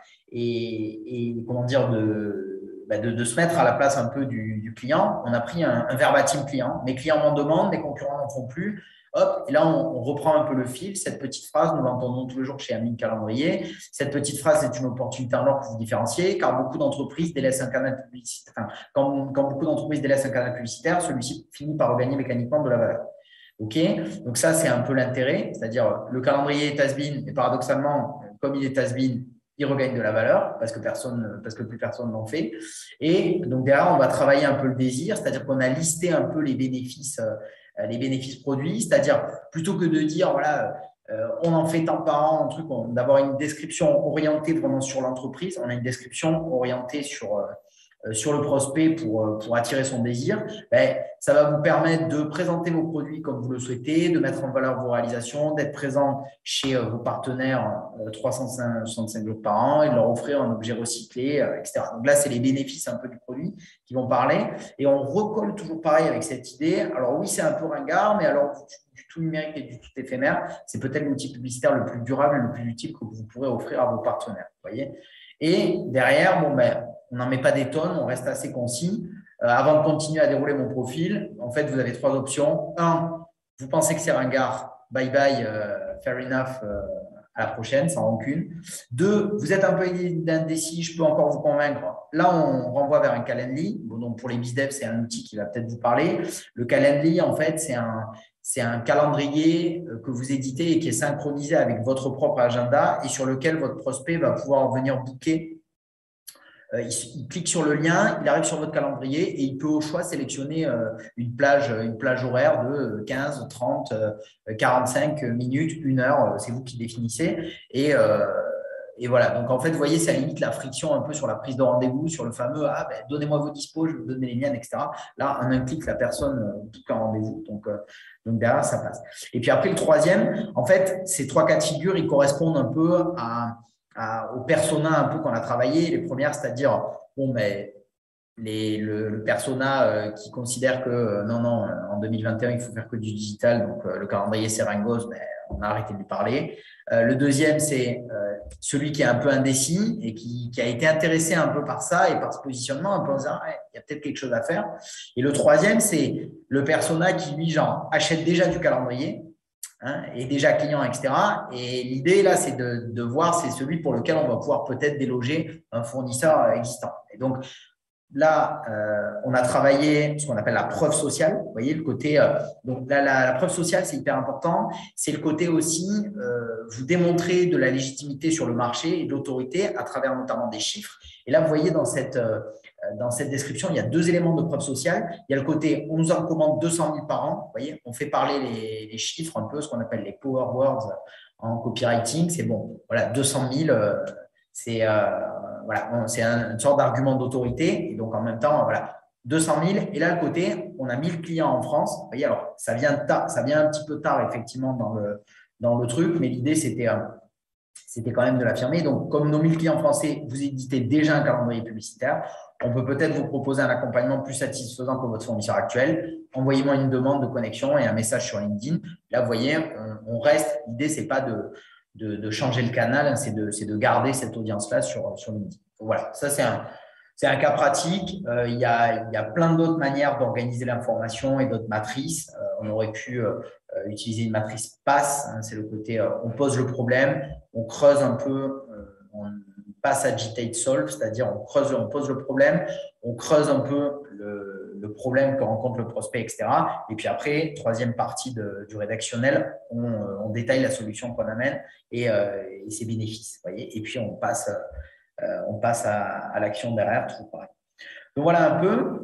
et, et comment dire, de, bah de, de se mettre à la place un peu du, du client. On a pris un, un verbatim client. Mes clients m'en demandent, mes concurrents n'en font plus. Hop, et là, on, on reprend un peu le fil. Cette petite phrase, nous l'entendons tous les jours chez Amine Calendrier. Cette petite phrase est une opportunité en or pour vous différencier, car beaucoup d'entreprises délaissent un canal publicitaire. Enfin, quand, quand beaucoup d'entreprises délaissent un canal publicitaire, celui-ci finit par regagner mécaniquement de la valeur. OK, donc ça, c'est un peu l'intérêt, c'est-à-dire le calendrier est has-been, et paradoxalement, comme il est has-been, il regagne de la valeur parce que, personne, parce que plus personne n'en fait. Et donc derrière, on va travailler un peu le désir, c'est-à-dire qu'on a listé un peu les bénéfices, euh, les bénéfices produits, c'est-à-dire plutôt que de dire, voilà, euh, on en fait tant par an, un truc, d'avoir une description orientée vraiment sur l'entreprise, on a une description orientée sur… Euh, sur le prospect pour, pour attirer son désir, ben, ça va vous permettre de présenter vos produits comme vous le souhaitez, de mettre en valeur vos réalisations, d'être présent chez vos partenaires trois cent soixante-cinq jours par an et de leur offrir un objet recyclé, et cetera. Donc là, c'est les bénéfices un peu du produit qui vont parler. Et on recolle toujours pareil avec cette idée. Alors oui, c'est un peu ringard, mais alors du tout numérique et du tout éphémère, c'est peut-être l'outil publicitaire le plus durable et le plus utile que vous pourrez offrir à vos partenaires. Vous voyez ? Et derrière, bon, ben, on n'en met pas des tonnes, on reste assez concis. Euh, avant de continuer à dérouler mon profil, en fait, vous avez trois options. Un, vous pensez que c'est ringard, bye bye, euh, fair enough, euh, à la prochaine, sans rancune. Deux, vous êtes un peu indécis, je peux encore vous convaincre. Là, on renvoie vers un Calendly. Bon, donc pour les bizdev, c'est un outil qui va peut-être vous parler. Le Calendly, en fait, c'est un, c'est un calendrier que vous éditez et qui est synchronisé avec votre propre agenda et sur lequel votre prospect va pouvoir venir booker. Il, il clique sur le lien, il arrive sur votre calendrier et il peut au choix sélectionner une plage, une plage horaire de quinze, trente, quarante-cinq minutes, une heure, c'est vous qui définissez. Et, euh, et voilà, donc en fait, vous voyez, ça limite la friction un peu sur la prise de rendez-vous, sur le fameux « Ah, ben, donnez-moi vos dispos, je vais vous donner les miennes, et cetera » Là, en un clic, la personne book un rendez-vous. Donc, euh, donc derrière, ça passe. Et puis après, le troisième, en fait, ces trois cas de figure, ils correspondent un peu à… À, aux personas un peu qu'on a travaillé. Les premières, c'est-à-dire, bon, mais les, le, le persona euh, qui considère que euh, non, non, en deux mille vingt et un, il faut faire que du digital, donc euh, le calendrier c'est ringos, mais on a arrêté de lui parler. Euh, le deuxième, c'est euh, celui qui est un peu indécis et qui, qui a été intéressé un peu par ça et par ce positionnement, un peu en disant, ouais, il y a peut-être quelque chose à faire. Et le troisième, c'est le persona qui, lui, genre, achète déjà du calendrier. Hein, et déjà client, et cetera. Et l'idée, là, c'est de, de voir, c'est celui pour lequel on va pouvoir peut-être déloger un fournisseur existant. Et donc, là, euh, on a travaillé ce qu'on appelle la preuve sociale. Vous voyez, le côté… Euh, donc, là, la, la preuve sociale, c'est hyper important. C'est le côté aussi, euh, vous démontrer de la légitimité sur le marché et de l'autorité à travers notamment des chiffres. Et là, vous voyez, dans cette… Euh, Dans cette description, il y a deux éléments de preuve sociale. Il y a le côté, on nous en commande deux cent mille par an. Vous voyez, on fait parler les, les chiffres un peu, ce qu'on appelle les power words en copywriting. C'est bon, voilà, deux cent mille, euh, c'est euh, voilà, c'est un, une sorte d'argument d'autorité. Et donc, en même temps, voilà, deux cent mille. Et là, le côté, on a mille clients en France. Vous voyez, alors, ça vient, tard, ça vient un petit peu tard, effectivement, dans le, dans le truc. Mais l'idée, c'était… Euh, C'était quand même de l'affirmer. Donc, comme nos mille clients français, vous éditez déjà un calendrier publicitaire, on peut peut-être vous proposer un accompagnement plus satisfaisant que votre fournisseur actuel. Envoyez-moi une demande de connexion et un message sur LinkedIn. Là, vous voyez, on, on reste. L'idée, ce n'est pas de, de, de changer le canal, c'est de, c'est de garder cette audience-là sur, sur LinkedIn. Donc, voilà, ça, c'est un, c'est un cas pratique. Euh, il, y a, il y a plein d'autres manières d'organiser l'information et d'autres matrices. Euh, on aurait pu euh, utiliser une matrice PASS. Hein, c'est le côté, euh, on pose le problème, on creuse un peu, euh, on passe agitate solve, c'est-à-dire on creuse, on pose le problème, on creuse un peu le, le problème que rencontre le prospect, et cetera. Et puis après, troisième partie de, du rédactionnel, on, on détaille la solution qu'on amène et, euh, et ses bénéfices. Voyez, et puis on passe, euh, on passe à, à l'action derrière, tout pareil. Donc voilà un peu.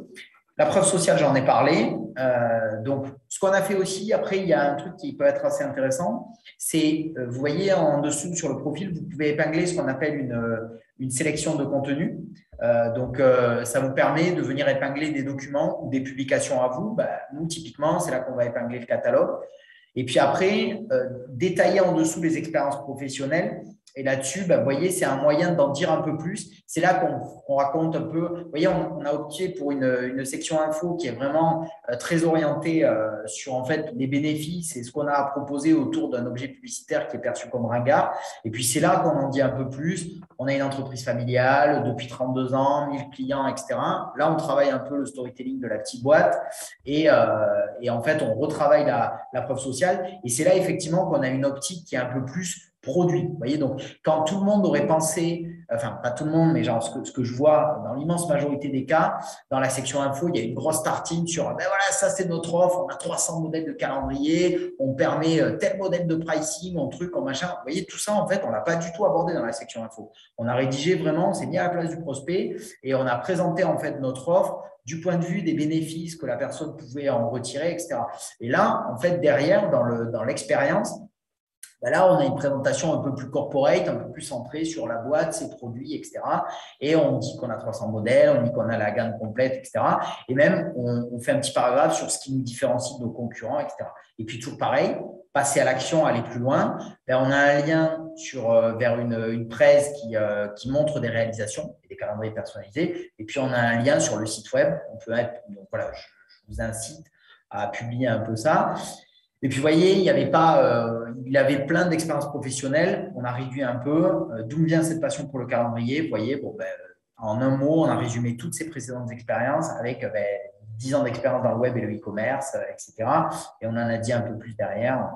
La preuve sociale, j'en ai parlé. Euh, donc, ce qu'on a fait aussi, après, il y a un truc qui peut être assez intéressant, c'est, euh, vous voyez en dessous sur le profil, vous pouvez épingler ce qu'on appelle une, euh, une sélection de contenu. Euh, donc, euh, ça vous permet de venir épingler des documents ou des publications à vous. Bah, nous, typiquement, c'est là qu'on va épingler le catalogue. Et puis après, euh, détailler en dessous les expériences professionnelles. Et là-dessus, bah, vous voyez, c'est un moyen d'en dire un peu plus. C'est là qu'on qu'on raconte un peu. Vous voyez, on, on a opté pour une, une section info qui est vraiment euh, très orientée euh, sur en fait les bénéfices et ce qu'on a à proposer autour d'un objet publicitaire qui est perçu comme ringard. Et puis c'est là qu'on en dit un peu plus. On a une entreprise familiale depuis trente-deux ans, mille clients, et cetera. Là, on travaille un peu le storytelling de la petite boîte et, euh, et en fait, on retravaille la, la preuve sociale. Et c'est là effectivement qu'on a une optique qui est un peu plus produit. Vous voyez, donc quand tout le monde aurait pensé, enfin pas tout le monde, mais genre ce que, ce que je vois dans l'immense majorité des cas, dans la section info, il y a une grosse tartine sur, ben voilà, ça c'est notre offre, on a trois cents modèles de calendrier, on permet tel modèle de pricing, on truc, on machin. Vous voyez, tout ça, en fait, on l'a pas du tout abordé dans la section info. On a rédigé vraiment, on s'est mis à la place du prospect et on a présenté en fait notre offre du point de vue des bénéfices que la personne pouvait en retirer, et cetera. Et là, en fait, derrière, dans le, dans l'expérience, ben là, on a une présentation un peu plus corporate, un peu plus centrée sur la boîte, ses produits, et cetera. Et on dit qu'on a trois cents modèles, on dit qu'on a la gamme complète, et cetera. Et même, on, on fait un petit paragraphe sur ce qui nous différencie de nos concurrents, et cetera. Et puis, toujours pareil, passer à l'action, aller plus loin. Ben, on a un lien sur, euh, vers une, une presse qui, euh, qui montre des réalisations et des calendriers personnalisés. Et puis, on a un lien sur le site web. On peut être, donc voilà, je, je vous incite à publier un peu ça. Et puis, vous voyez, il y avait pas, euh, il avait plein d'expériences professionnelles. On a réduit un peu. Euh, D'où vient cette passion pour le calendrier? Vous voyez, bon, ben, en un mot, on a résumé toutes ses précédentes expériences avec ben, dix ans d'expérience dans le web et le e-commerce, euh, et cetera. Et on en a dit un peu plus derrière.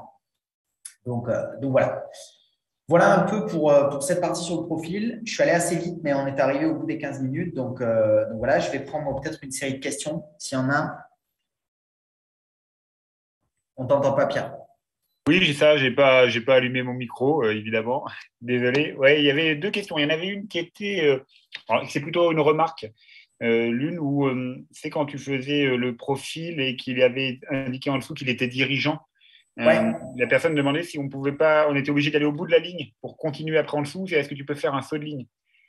Donc, euh, donc voilà. Voilà un peu pour, euh, pour cette partie sur le profil. Je suis allé assez vite, mais on est arrivé au bout des quinze minutes. Donc, euh, donc voilà, je vais prendre peut-être une série de questions. S'il y en a, on t'entend pas, Pierre. Oui, j'ai ça, j'ai pas, j'ai pas allumé mon micro, euh, évidemment. Désolé. Ouais, il y avait deux questions. Il y en avait une qui était, euh, alors, c'est plutôt une remarque. Euh, l'une où euh, c'est quand tu faisais euh, le profil et qu'il avait indiqué en dessous qu'il était dirigeant. Euh, Ouais. la personne demandait si on pouvait pas, on était obligé d'aller au bout de la ligne pour continuer après en dessous. Est-ce que tu peux faire un saut de ligne?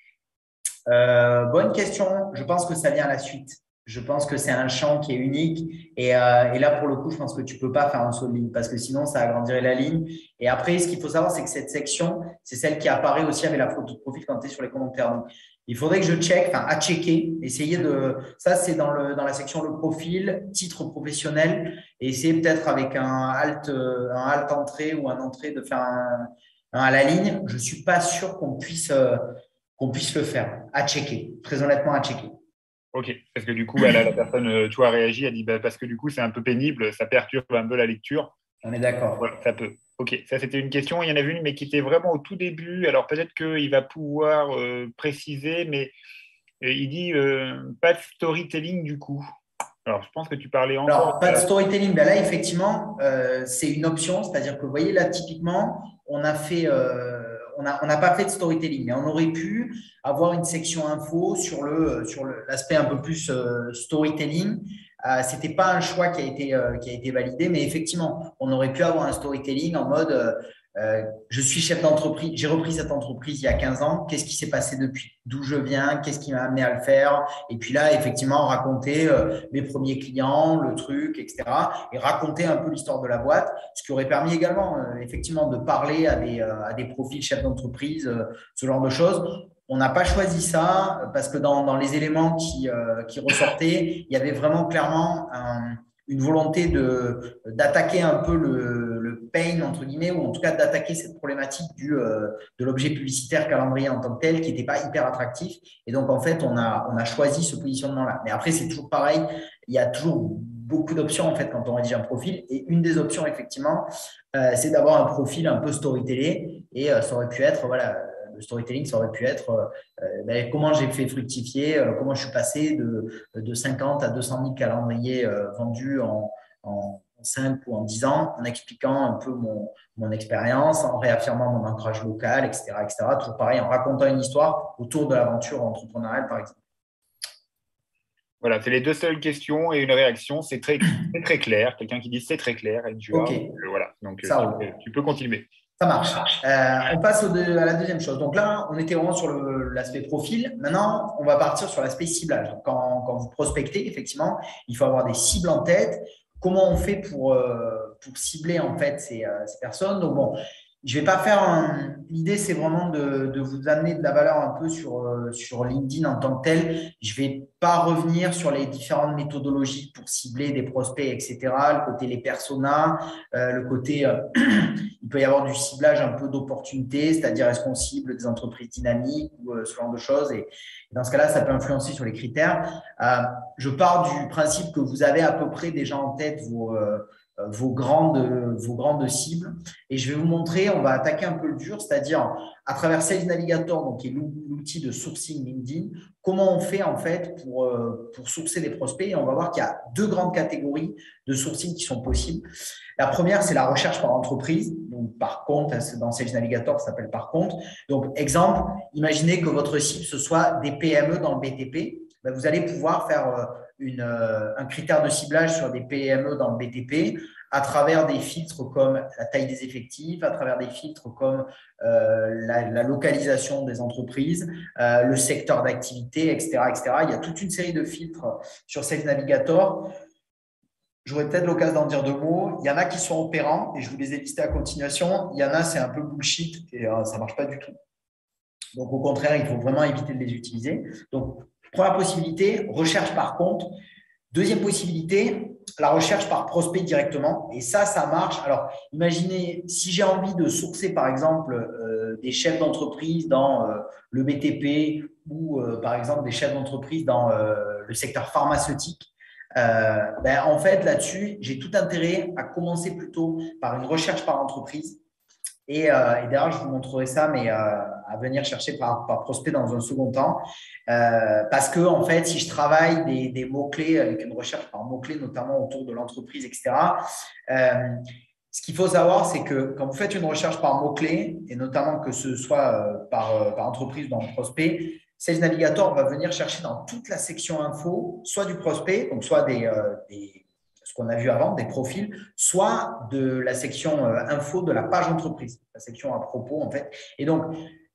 Euh, bonne question. Je pense que ça vient à la suite. Je pense que c'est un champ qui est unique. Et, euh, et là, pour le coup, je pense que tu peux pas faire un saut de ligne parce que sinon, ça agrandirait la ligne. Et après, ce qu'il faut savoir, c'est que cette section, c'est celle qui apparaît aussi avec la photo de profil quand tu es sur les commentaires. Donc, il faudrait que je check, enfin, à checker, essayer de. Ça, c'est dans, le, dans la section le profil, titre professionnel. Et essayer peut-être avec un alt, un alt entrée ou un entrée de faire un, un à la ligne. Je suis pas sûr qu'on puisse. Euh, qu'on puisse le faire, à checker, très honnêtement à checker. Ok, parce que du coup, elle, la personne, euh, tu vois, a réagi, elle dit bah, parce que du coup, c'est un peu pénible, ça perturbe un peu la lecture. On est d'accord. Voilà, ça peut. Ok, ça c'était une question. Il y en avait une, mais qui était vraiment au tout début. Alors peut-être qu'il va pouvoir euh, préciser, mais euh, il dit euh, pas de storytelling du coup. Alors je pense que tu parlais encore Alors, de pas de la... storytelling. Ben là, effectivement, euh, c'est une option. C'est-à-dire que, vous voyez, là, typiquement, on a fait, euh, on n'a on a pas fait de storytelling, mais on aurait pu avoir une section info sur le, sur le- l'aspect un peu plus euh, storytelling. Euh, c'était pas un choix qui a été, euh, qui a été validé, mais effectivement, on aurait pu avoir un storytelling en mode, euh, euh, je suis chef d'entreprise, j'ai repris cette entreprise il y a quinze ans. Qu'est-ce qui s'est passé depuis? D'où je viens? Qu'est-ce qui m'a amené à le faire? Et puis là, effectivement, raconter euh, mes premiers clients, le truc, et cetera. Et raconter un peu l'histoire de la boîte, ce qui aurait permis également, euh, effectivement, de parler à des, euh, à des profils chefs d'entreprise, euh, ce genre de choses. On n'a pas choisi ça parce que dans, dans les éléments qui, euh, qui ressortaient, il y avait vraiment clairement un, une volonté de, d'attaquer un peu le, le pain, entre guillemets, ou en tout cas d'attaquer cette problématique du, euh, de l'objet publicitaire calendrier en tant que tel, qui n'était pas hyper attractif. Et donc, en fait, on a, on a choisi ce positionnement-là. Mais après, c'est toujours pareil. Il y a toujours beaucoup d'options, en fait, quand on rédige un profil. Et une des options, effectivement, euh, c'est d'avoir un profil un peu storytellé. Et euh, ça aurait pu être, voilà, le storytelling, ça aurait pu être euh, ben, comment j'ai fait fructifier, euh, comment je suis passé de, de cinquante à deux cent mille calendriers euh, vendus en, en cinq ou en dix ans, en expliquant un peu mon, mon expérience, en réaffirmant mon ancrage local, et cetera, et cetera. Toujours pareil, en racontant une histoire autour de l'aventure entrepreneuriale, par exemple. Voilà, c'est les deux seules questions et une réaction. C'est très, très clair. Quelqu'un qui dit c'est très clair, N J A. Ok, Donc, euh, voilà, donc ça tu, roule. tu peux continuer. Ça marche. Euh, on passe au deux- à la deuxième chose. Donc là, on était vraiment sur le- l'aspect profil. Maintenant, on va partir sur l'aspect ciblage. Donc quand, quand vous prospectez, effectivement, il faut avoir des cibles en tête. Comment on fait pour, euh, pour cibler en fait ces, euh, ces personnes? Donc bon, je vais pas faire un… L'idée, c'est vraiment de, de vous amener de la valeur un peu sur, euh, sur LinkedIn en tant que tel. Je vais pas revenir sur les différentes méthodologies pour cibler des prospects, et cetera. Le côté les personas, euh, le côté… euh, il peut y avoir du ciblage un peu d'opportunité, c'est-à-dire est-ce qu'on cible des entreprises dynamiques ou euh, ce genre de choses. Et, et dans ce cas-là, ça peut influencer sur les critères. Euh, je pars du principe que vous avez à peu près déjà en tête vos, euh, vos, grandes, vos grandes cibles. Et je vais vous montrer, on va attaquer un peu le dur, c'est-à-dire à travers Sales Navigator, donc, qui est l'outil de sourcing LinkedIn, comment on fait en fait pour, euh, pour sourcer des prospects. Et on va voir qu'il y a deux grandes catégories de sourcing qui sont possibles. La première, c'est la recherche par entreprise, donc par compte, dans Sales Navigator, ça s'appelle par compte. Donc, exemple, imaginez que votre cible, ce soit des P M E dans le B T P. Ben, vous allez pouvoir faire une, un critère de ciblage sur des P M E dans le B T P à travers des filtres comme la taille des effectifs, à travers des filtres comme euh, la, la localisation des entreprises, euh, le secteur d'activité, et cetera, et cetera. Il y a toute une série de filtres sur Sales Navigator. J'aurais peut-être l'occasion d'en dire deux mots. Il y en a qui sont opérants et je vous les ai listés à continuation. Il y en a, c'est un peu bullshit et euh, ça ne marche pas du tout. Donc, au contraire, il faut vraiment éviter de les utiliser. Donc, première possibilité, recherche par compte. Deuxième possibilité, la recherche par prospect directement. Et ça, ça marche. Alors, imaginez, si j'ai envie de sourcer, par exemple, euh, des chefs d'entreprise dans euh, le B T P ou, euh, par exemple, des chefs d'entreprise dans euh, le secteur pharmaceutique, Euh, ben, en fait, là-dessus, j'ai tout intérêt à commencer plutôt par une recherche par entreprise. Et, euh, et d'ailleurs, je vous montrerai ça, mais euh, à venir chercher par, par prospect dans un second temps. Euh, parce que, en fait, si je travaille des, des mots-clés avec une recherche par mots-clés, notamment autour de l'entreprise, et cetera, euh, ce qu'il faut savoir, c'est que quand vous faites une recherche par mots-clés, et notamment que ce soit euh, par, euh, par entreprise ou dans le prospect, Sales Navigator va venir chercher dans toute la section info, soit du prospect, donc soit des, euh, des, ce qu'on a vu avant, des profils, soit de la section euh, info de la page entreprise, la section à propos en fait. Et donc,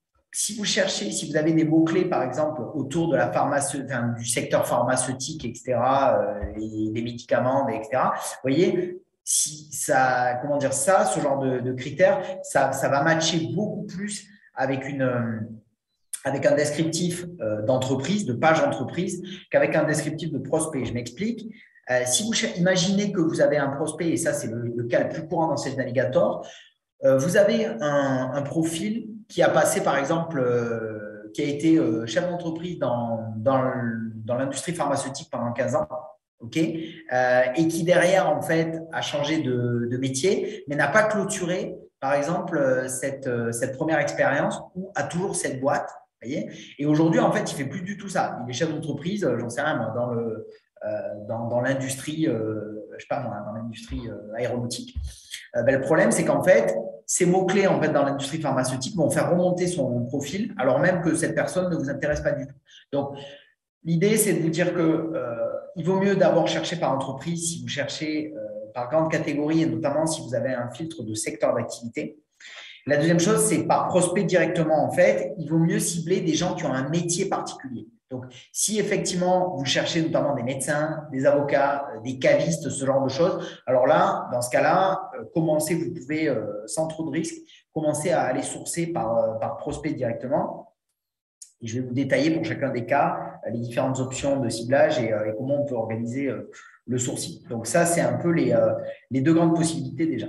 si vous cherchez, si vous avez des mots-clés, par exemple, autour de la pharmacie, enfin, du secteur pharmaceutique, et cetera, euh, et des médicaments, et cetera, vous voyez, si ça, comment dire ça, ce genre de, de critères, ça, ça va matcher beaucoup plus avec une… Euh, avec un descriptif euh, d'entreprise, de page d'entreprise, qu'avec un descriptif de prospect. Je m'explique. Euh, si vous imaginez que vous avez un prospect, et ça c'est le, le cas le plus courant dans Sales Navigator, euh, vous avez un, un profil qui a passé par exemple, euh, qui a été euh, chef d'entreprise dans, dans, dans l'industrie pharmaceutique pendant quinze ans. Okay, euh, et qui derrière en fait a changé de, de métier, mais n'a pas clôturé par exemple cette, cette première expérience ou a toujours cette boîte. Voyez, et aujourd'hui, en fait, il ne fait plus du tout ça. Il est chef d'entreprise, j'en sais rien, moi, dans, le, euh, dans, dans l'industrie, euh, je sais pas moi, dans l'industrie euh, aéronautique. Euh, ben, le problème, c'est qu'en fait, ces mots-clés en fait, dans l'industrie pharmaceutique vont faire remonter son profil, alors même que cette personne ne vous intéresse pas du tout. Donc, l'idée, c'est de vous dire que euh, il vaut mieux d'abord chercher par entreprise si vous cherchez euh, par grande catégorie et notamment si vous avez un filtre de secteur d'activité. La deuxième chose, c'est par prospect directement, en fait, il vaut mieux cibler des gens qui ont un métier particulier. Donc, si effectivement, vous cherchez notamment des médecins, des avocats, des cavistes, ce genre de choses, alors là, dans ce cas-là, euh, commencez, vous pouvez, euh, sans trop de risques, commencer à aller sourcer par, euh, par prospect directement. Et je vais vous détailler pour chacun des cas les différentes options de ciblage et, euh, et comment on peut organiser euh, le sourcing. Donc, ça, c'est un peu les, euh, les deux grandes possibilités déjà.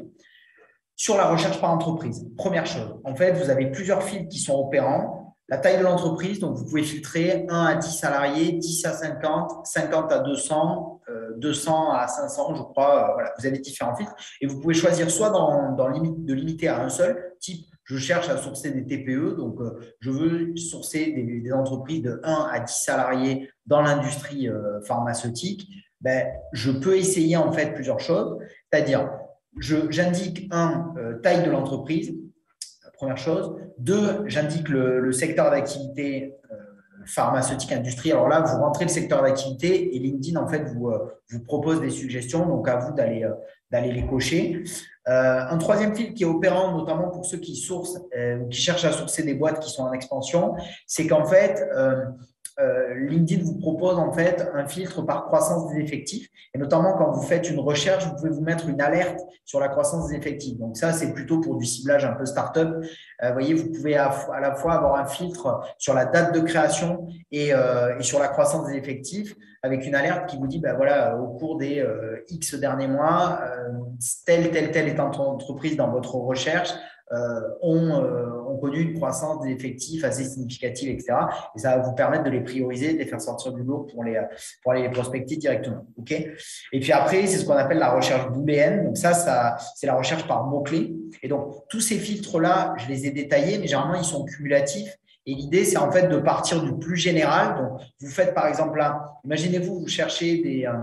Sur la recherche par entreprise, première chose, en fait, vous avez plusieurs filtres qui sont opérants. La taille de l'entreprise, donc vous pouvez filtrer un à dix salariés, dix à cinquante, cinquante à deux cents, euh, deux cents à cinq cents, je crois. Euh, voilà, vous avez différents filtres. Et vous pouvez choisir soit dans, dans limite, de limiter à un seul, type je cherche à sourcer des T P E, donc euh, je veux sourcer des, des entreprises de un à dix salariés dans l'industrie euh, pharmaceutique. Ben, je peux essayer en fait plusieurs choses, c'est-à-dire j'indique un, euh, taille de l'entreprise, la première chose. Deux, j'indique le, le secteur d'activité euh, pharmaceutique, industrie. Alors là, vous rentrez le secteur d'activité et LinkedIn, en fait, vous, euh, vous propose des suggestions. Donc, à vous d'aller euh, d'aller les cocher. Euh, un troisième filtre qui est opérant, notamment pour ceux qui sourcent euh, ou qui cherchent à sourcer des boîtes qui sont en expansion, c'est qu'en fait, euh, euh, LinkedIn vous propose en fait un filtre par croissance des effectifs. Et notamment, quand vous faites une recherche, vous pouvez vous mettre une alerte sur la croissance des effectifs. Donc ça, c'est plutôt pour du ciblage un peu start-up. Euh, vous voyez, vous pouvez à, à la fois avoir un filtre sur la date de création et, euh, et sur la croissance des effectifs, avec une alerte qui vous dit, ben voilà, au cours des euh, X derniers mois, euh, telle, telle, telle est entreprise dans votre recherche euh, ont, euh, ont connu une croissance des effectifs assez significative, et cetera. Et ça va vous permettre de les prioriser, de les faire sortir du lot pour, les, pour aller les prospecter directement. Okay, et puis après, c'est ce qu'on appelle la recherche booléenne. Donc ça, ça c'est la recherche par mots-clés. Et donc, tous ces filtres-là, je les ai détaillés, mais généralement, ils sont cumulatifs. Et l'idée, c'est en fait de partir du plus général. Donc, vous faites par exemple là, imaginez-vous, vous cherchez des, euh,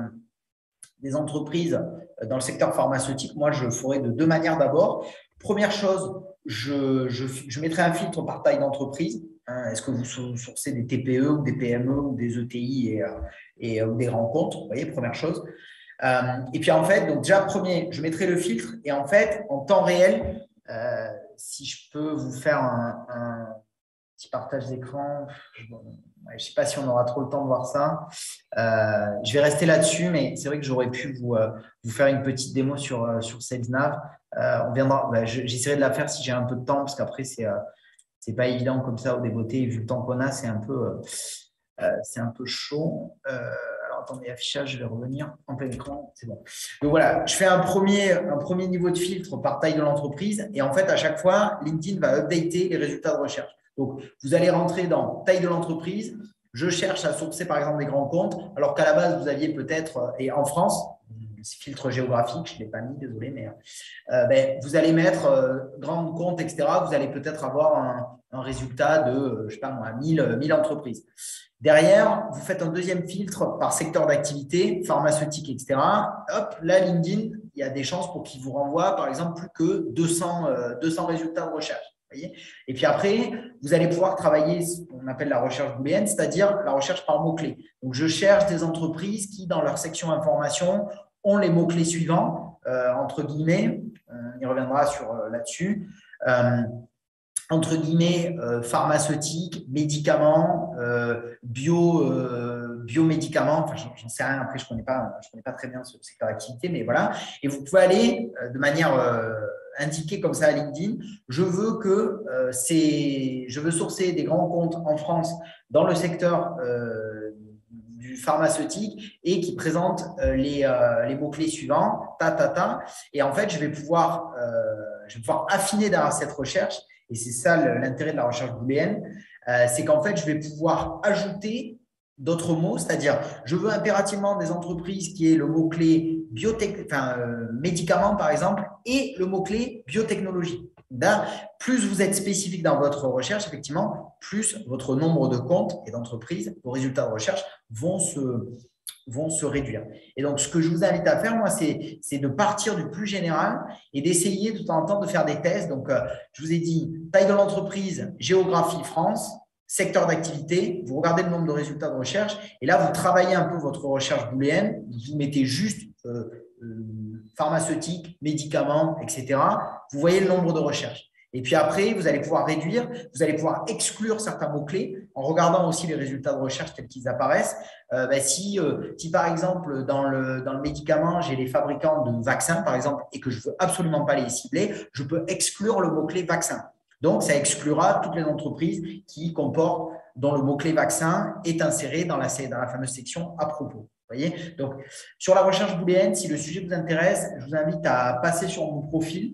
des entreprises dans le secteur pharmaceutique. Moi, je ferai de deux manières d'abord. Première chose, je, je, je mettrai un filtre par taille d'entreprise. Hein, est-ce que vous sourcez des T P E ou des P M E ou des E T I et, et, ou des rencontres? Vous voyez, première chose. Euh, et puis en fait, donc déjà, premier, je mettrai le filtre. Et en fait, en temps réel, euh, si je peux vous faire un, un petit partage d'écran, je ne sais pas si on aura trop le temps de voir ça. Euh, je vais rester là-dessus, mais c'est vrai que j'aurais pu vous, euh, vous faire une petite démo sur, euh, sur SalesNav. Euh, on viendra, bah, j'essaierai de la faire si j'ai un peu de temps, parce qu'après, c'est euh, c'est pas évident comme ça au débeauté. Vu le temps qu'on a, c'est un peu, euh, euh, c'est un peu chaud. Euh, alors, attendez, affichage, je vais revenir en plein écran. C'est bon. Donc voilà, je fais un premier, un premier niveau de filtre par taille de l'entreprise. Et en fait, à chaque fois, LinkedIn va updater les résultats de recherche. Donc, vous allez rentrer dans taille de l'entreprise. Je cherche à sourcer, par exemple, des grands comptes, alors qu'à la base, vous aviez peut-être, et en France, filtre géographique, je ne l'ai pas mis, désolé, mais euh, ben, vous allez mettre euh, grands comptes, et cetera. Vous allez peut-être avoir un, un résultat de, euh, je ne sais pas moi, mille, mille entreprises. Derrière, vous faites un deuxième filtre par secteur d'activité, pharmaceutique, et cetera. Hop, là, LinkedIn, il y a des chances pour qu'il vous renvoie, par exemple, plus que deux cents, euh, deux cents résultats de recherche. Voyez, et puis après, vous allez pouvoir travailler ce qu'on appelle la recherche booléenne, c'est-à-dire la recherche par mots-clés. Donc, je cherche des entreprises qui, dans leur section information, ont les mots-clés suivants, euh, entre guillemets, on y reviendra sur euh, là-dessus, euh, entre guillemets, euh, pharmaceutique, médicaments, euh, bio, euh, biomédicaments, enfin, j'en sais rien, après, je ne connais pas, je connais pas très bien ce secteur d'activité, mais voilà. Et vous pouvez aller euh, de manière euh, indiquée comme ça à LinkedIn, je veux que euh, c'est, je veux sourcer des grands comptes en France dans le secteur euh, du pharmaceutique et qui présente euh, les, euh, les mots-clés suivants, ta, ta, ta. Et en fait, je vais pouvoir, euh, je vais pouvoir affiner derrière cette recherche. Et c'est ça l'intérêt de la recherche booléenne, euh, c'est qu'en fait, je vais pouvoir ajouter d'autres mots, c'est-à-dire, je veux impérativement des entreprises qui aient le mot-clé biotech, enfin, euh, médicaments, par exemple, et le mot-clé biotechnologie. Là, plus vous êtes spécifique dans votre recherche, effectivement, plus votre nombre de comptes et d'entreprises, vos résultats de recherche vont se, vont se réduire. Et donc, ce que je vous invite à faire, moi, c'est, c'est de partir du plus général et d'essayer de temps en temps de faire des tests. Donc, euh, je vous ai dit, taille de l'entreprise, géographie France, secteur d'activité, vous regardez le nombre de résultats de recherche et là, vous travaillez un peu votre recherche booléenne, vous mettez juste euh, euh, pharmaceutique, médicaments, et cetera. Vous voyez le nombre de recherches. Et puis après, vous allez pouvoir réduire, vous allez pouvoir exclure certains mots-clés en regardant aussi les résultats de recherche tels qu'ils apparaissent. Euh, ben si, euh, si par exemple, dans le, dans le médicament, j'ai les fabricants de vaccins, par exemple, et que je ne veux absolument pas les cibler, je peux exclure le mot-clé vaccin. Donc, ça exclura toutes les entreprises qui comportent, dont le mot-clé vaccin est inséré dans la, dans la fameuse section à propos. Vous voyez? Donc, sur la recherche booléenne, si le sujet vous intéresse, je vous invite à passer sur mon profil,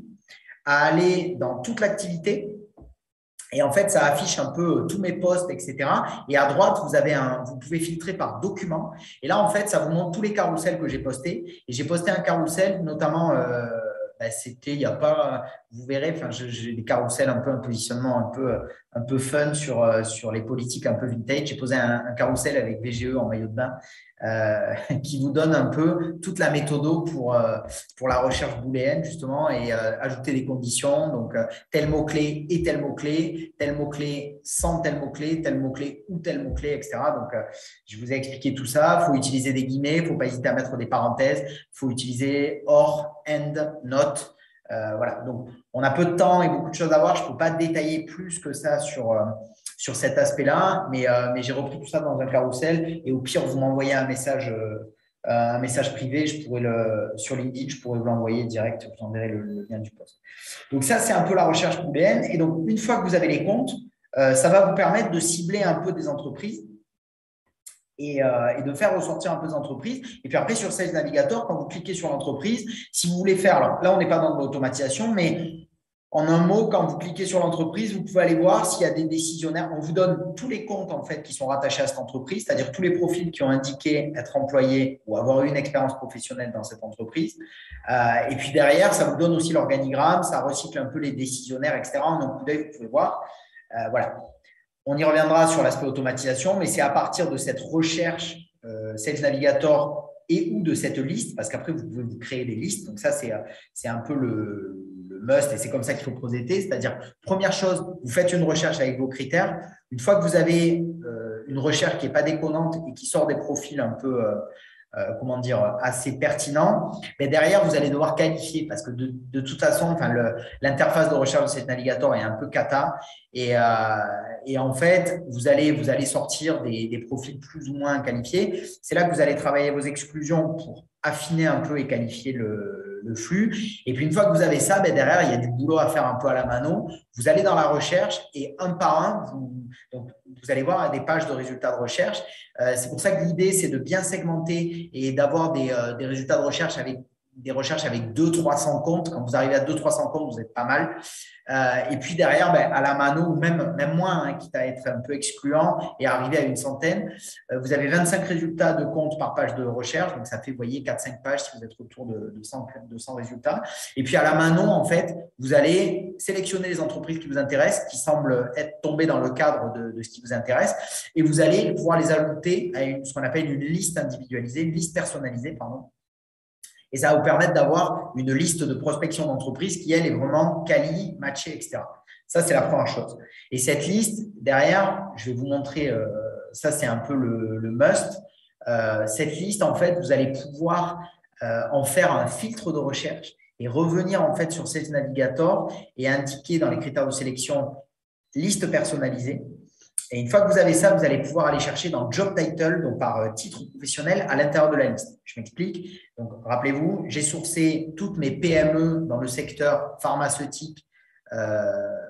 à aller dans toute l'activité. Et en fait, ça affiche un peu tous mes posts, et cetera. Et à droite, vous avez un, vous pouvez filtrer par document. Et là, en fait, ça vous montre tous les carousels que j'ai postés. Et j'ai posté un carrousel, notamment, euh, bah, c'était il n'y a pas, vous verrez, enfin, j'ai des carousels un peu, un positionnement un peu, un peu fun sur, euh, sur les politiques un peu vintage. J'ai posé un, un carrousel avec V G E en maillot de bain euh, qui vous donne un peu toute la méthode pour, euh, pour la recherche booléenne justement et euh, ajouter des conditions. Donc, euh, tel mot-clé et tel mot-clé, tel mot-clé sans tel mot-clé, tel mot-clé ou tel mot-clé, et cetera. Donc, euh, je vous ai expliqué tout ça. Il faut utiliser des guillemets, il ne faut pas hésiter à mettre des parenthèses. Il faut utiliser or, and, not. Euh, voilà. Donc, on a peu de temps et beaucoup de choses à voir. Je ne peux pas détailler plus que ça sur, euh, sur cet aspect-là, mais, euh, mais j'ai repris tout ça dans un carrousel. Et au pire, vous m'envoyez un message, euh, un message privé, je pourrais le, sur LinkedIn, je pourrais vous l'envoyer direct, je vous enverrai le, le lien du post. Donc, ça, c'est un peu la recherche booléenne. Et donc, une fois que vous avez les comptes, euh, ça va vous permettre de cibler un peu des entreprises. Et, euh, et de faire ressortir un peu des entreprises. Et puis après, sur Sales Navigator, quand vous cliquez sur l'entreprise, si vous voulez faire, alors là, on n'est pas dans de l'automatisation, mais en un mot, quand vous cliquez sur l'entreprise, vous pouvez aller voir s'il y a des décisionnaires. On vous donne tous les comptes en fait qui sont rattachés à cette entreprise, c'est-à-dire tous les profils qui ont indiqué être employés ou avoir eu une expérience professionnelle dans cette entreprise. Euh, et puis derrière, ça vous donne aussi l'organigramme, ça recycle un peu les décisionnaires, et cetera. En un coup d'œil, vous pouvez voir. Euh, voilà. On y reviendra sur l'aspect automatisation, mais c'est à partir de cette recherche euh, Sales Navigator et ou de cette liste, parce qu'après, vous pouvez vous créer des listes. Donc, ça, c'est, c'est un peu le, le must et c'est comme ça qu'il faut procéder. C'est-à-dire, première chose, vous faites une recherche avec vos critères. Une fois que vous avez euh, une recherche qui n'est pas déconnante et qui sort des profils un peu… Euh, Euh, comment dire, assez pertinent, mais derrière, vous allez devoir qualifier parce que de, de toute façon, enfin, le, l'interface de recherche de Sales Navigator est un peu cata et, euh, et en fait, vous allez, vous allez sortir des, des profils plus ou moins qualifiés. C'est là que vous allez travailler vos exclusions pour affiner un peu et qualifier le, le flux. Et puis, une fois que vous avez ça, ben derrière, il y a du boulot à faire un peu à la mano. Vous allez dans la recherche et un par un, vous, donc, vous allez voir des pages de résultats de recherche. Euh, c'est pour ça que l'idée, c'est de bien segmenter et d'avoir des, euh, des résultats de recherche avec des recherches avec deux cents trois cents comptes. Quand vous arrivez à deux cents trois cents comptes, vous êtes pas mal. Euh, et puis derrière, ben, à la mano, ou même, même moins, hein, quitte à être un peu excluant et arriver à une centaine, euh, vous avez vingt-cinq résultats de comptes par page de recherche. Donc, ça fait, vous voyez, quatre cinq pages si vous êtes autour de, de, cent, de cent résultats. Et puis, à la mano, en fait, vous allez sélectionner les entreprises qui vous intéressent, qui semblent être tombées dans le cadre de, de ce qui vous intéresse. Et vous allez pouvoir les ajouter à une, ce qu'on appelle une liste individualisée, une liste personnalisée, pardon. Et ça va vous permettre d'avoir une liste de prospection d'entreprises qui, elle, est vraiment quali, matchée, et cetera. Ça, c'est la première chose. Et cette liste, derrière, je vais vous montrer, euh, ça, c'est un peu le, le must. Euh, cette liste, en fait, vous allez pouvoir euh, en faire un filtre de recherche et revenir, en fait, sur Sales Navigator et indiquer dans les critères de sélection liste personnalisée. Et une fois que vous avez ça, vous allez pouvoir aller chercher dans Job Title, donc par titre professionnel, à l'intérieur de la liste. Je m'explique. Donc, rappelez-vous, j'ai sourcé toutes mes P M E dans le secteur pharmaceutique. Euh,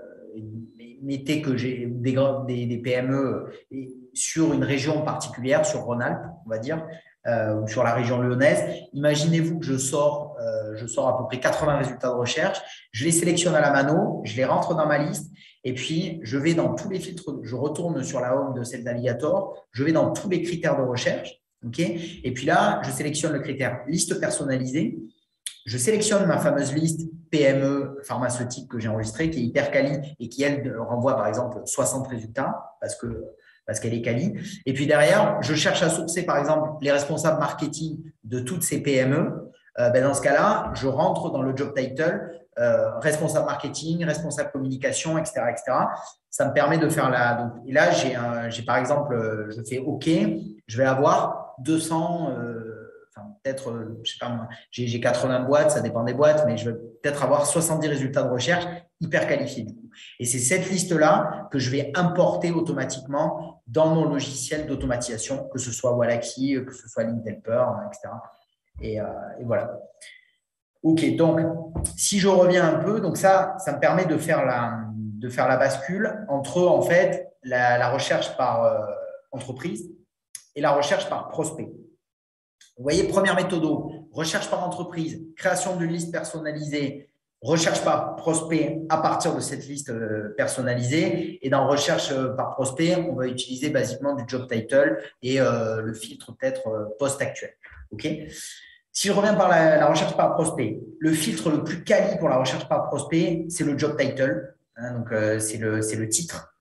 mettez que j'ai des, des, des P M E sur une région particulière, sur Rhône-Alpes, on va dire, euh, ou sur la région lyonnaise. Imaginez-vous que je sors, euh, je sors à peu près quatre-vingts résultats de recherche. Je les sélectionne à la mano, je les rentre dans ma liste. Et puis, je vais dans tous les filtres, je retourne sur la home de Sales Navigator, je vais dans tous les critères de recherche. Okay, et puis là, je sélectionne le critère liste personnalisée. Je sélectionne ma fameuse liste P M E pharmaceutique que j'ai enregistrée, qui est hyper quali et qui, elle, renvoie par exemple soixante résultats parce que parce qu'elle est quali. Et puis derrière, je cherche à sourcer par exemple les responsables marketing de toutes ces P M E. Euh, ben dans ce cas-là, je rentre dans le job title, euh, responsable marketing, responsable communication, et cetera, et cetera. Ça me permet de faire la… Donc, et là, j'ai, un, j'ai par exemple, je fais OK, je vais avoir deux cents… Euh, enfin, peut-être, je sais pas moi, j'ai, j'ai quatre-vingts boîtes, ça dépend des boîtes, mais je vais peut-être avoir soixante-dix résultats de recherche hyper qualifiés du coup. Et c'est cette liste-là que je vais importer automatiquement dans mon logiciel d'automatisation, que ce soit Wallaxy, que ce soit Linkhelper, et cetera. Et, euh, et voilà. OK, donc si je reviens un peu, donc ça, ça me permet de faire la, de faire la bascule entre en fait la, la recherche par euh, entreprise et la recherche par prospect. Vous voyez, première méthode, recherche par entreprise, création d'une liste personnalisée, recherche par prospect à partir de cette liste personnalisée. Et dans recherche par prospect, on va utiliser basiquement du job title et euh, le filtre peut-être post actuel. OK ? Si je reviens par la, la recherche par prospect, le filtre le plus quali pour la recherche par prospect, c'est le job title. Hein, donc, euh, c'est le, c'est le titre.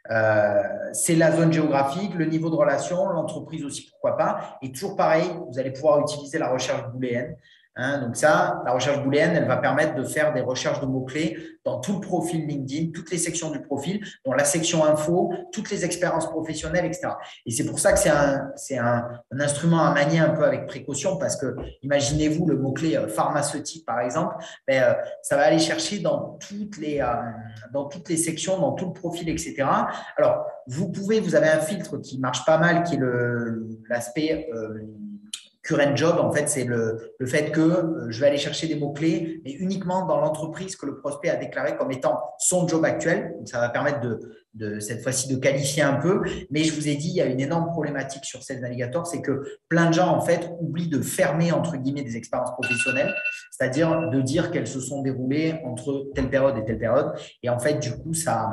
Euh, c'est la zone géographique, le niveau de relation, l'entreprise aussi, pourquoi pas. Et toujours pareil, vous allez pouvoir utiliser la recherche booléenne. Hein, donc ça, la recherche booléenne, elle va permettre de faire des recherches de mots-clés dans tout le profil LinkedIn, toutes les sections du profil, dans la section info, toutes les expériences professionnelles, et cetera. Et c'est pour ça que c'est un, c'est un, un instrument à manier un peu avec précaution parce que, imaginez-vous le mot-clé pharmaceutique, par exemple, ben, euh, ça va aller chercher dans toutes, les, euh, dans toutes les sections, dans tout le profil, et cetera. Alors, vous pouvez, vous avez un filtre qui marche pas mal, qui est le, l'aspect… Euh, current job, en fait, c'est le, le fait que euh, je vais aller chercher des mots-clés, mais uniquement dans l'entreprise que le prospect a déclaré comme étant son job actuel. Donc, ça va permettre de, de cette fois-ci de qualifier un peu. Mais je vous ai dit, il y a une énorme problématique sur Sales Navigator, c'est que plein de gens, en fait, oublient de fermer, entre guillemets, des expériences professionnelles, c'est-à-dire de dire qu'elles se sont déroulées entre telle période et telle période. Et en fait, du coup, ça…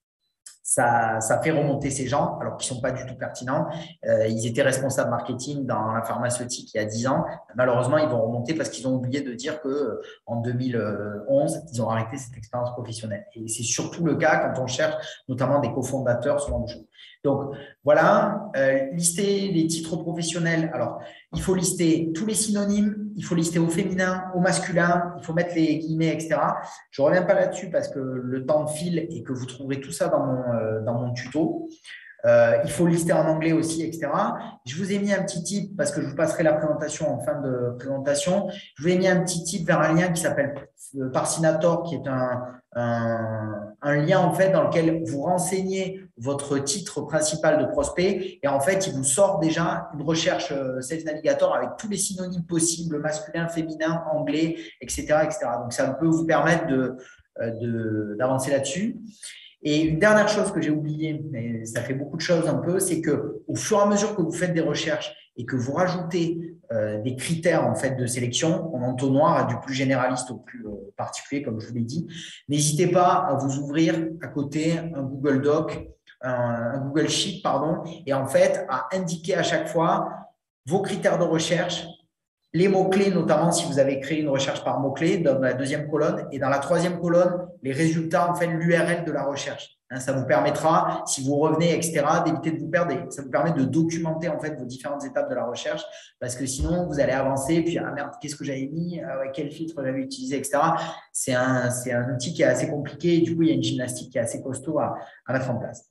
Ça, ça fait remonter ces gens, alors qu'ils ne sont pas du tout pertinents. Euh, ils étaient responsables marketing dans la pharmaceutique il y a dix ans. Malheureusement, ils vont remonter parce qu'ils ont oublié de dire qu'en deux mille onze, ils ont arrêté cette expérience professionnelle. Et c'est surtout le cas quand on cherche notamment des cofondateurs, ce genre de choses. Donc, voilà, euh, lister les titres professionnels. Alors, il faut lister tous les synonymes, il faut lister au féminin, au masculin, il faut mettre les guillemets, et cetera. Je ne reviens pas là-dessus parce que le temps file et que vous trouverez tout ça dans mon, euh, dans mon tuto. Euh, il faut lister en anglais aussi, et cetera. Je vous ai mis un petit tip parce que je vous passerai la présentation en fin de présentation. Je vous ai mis un petit tip vers un lien qui s'appelle Parcinator, qui est un, un, un lien en fait dans lequel vous renseignez votre titre principal de prospect et en fait, il vous sort déjà une recherche Sales Navigator avec tous les synonymes possibles, masculin, féminin, anglais, et cetera, et cetera. Donc, ça peut vous permettre de, de, d'avancer là-dessus. Et une dernière chose que j'ai oubliée, mais ça fait beaucoup de choses un peu, c'est qu'au fur et à mesure que vous faites des recherches et que vous rajoutez euh, des critères en fait de sélection, en entonnoir du plus généraliste au plus euh, particulier, comme je vous l'ai dit, n'hésitez pas à vous ouvrir à côté un Google Doc, un, un Google Sheet, pardon, et en fait à indiquer à chaque fois vos critères de recherche, les mots-clés, notamment si vous avez créé une recherche par mots-clés dans la deuxième colonne et dans la troisième colonne, les résultats, en fait, l'U R L de la recherche. Hein, ça vous permettra, si vous revenez, et cetera, d'éviter de vous perdre. Et ça vous permet de documenter en fait vos différentes étapes de la recherche parce que sinon, vous allez avancer puis ah merde, qu'est-ce que j'avais mis, ah ouais, quel filtre j'avais utilisé, et cetera. C'est un, c'est un outil qui est assez compliqué et du coup, il y a une gymnastique qui est assez costaud à, à mettre en place.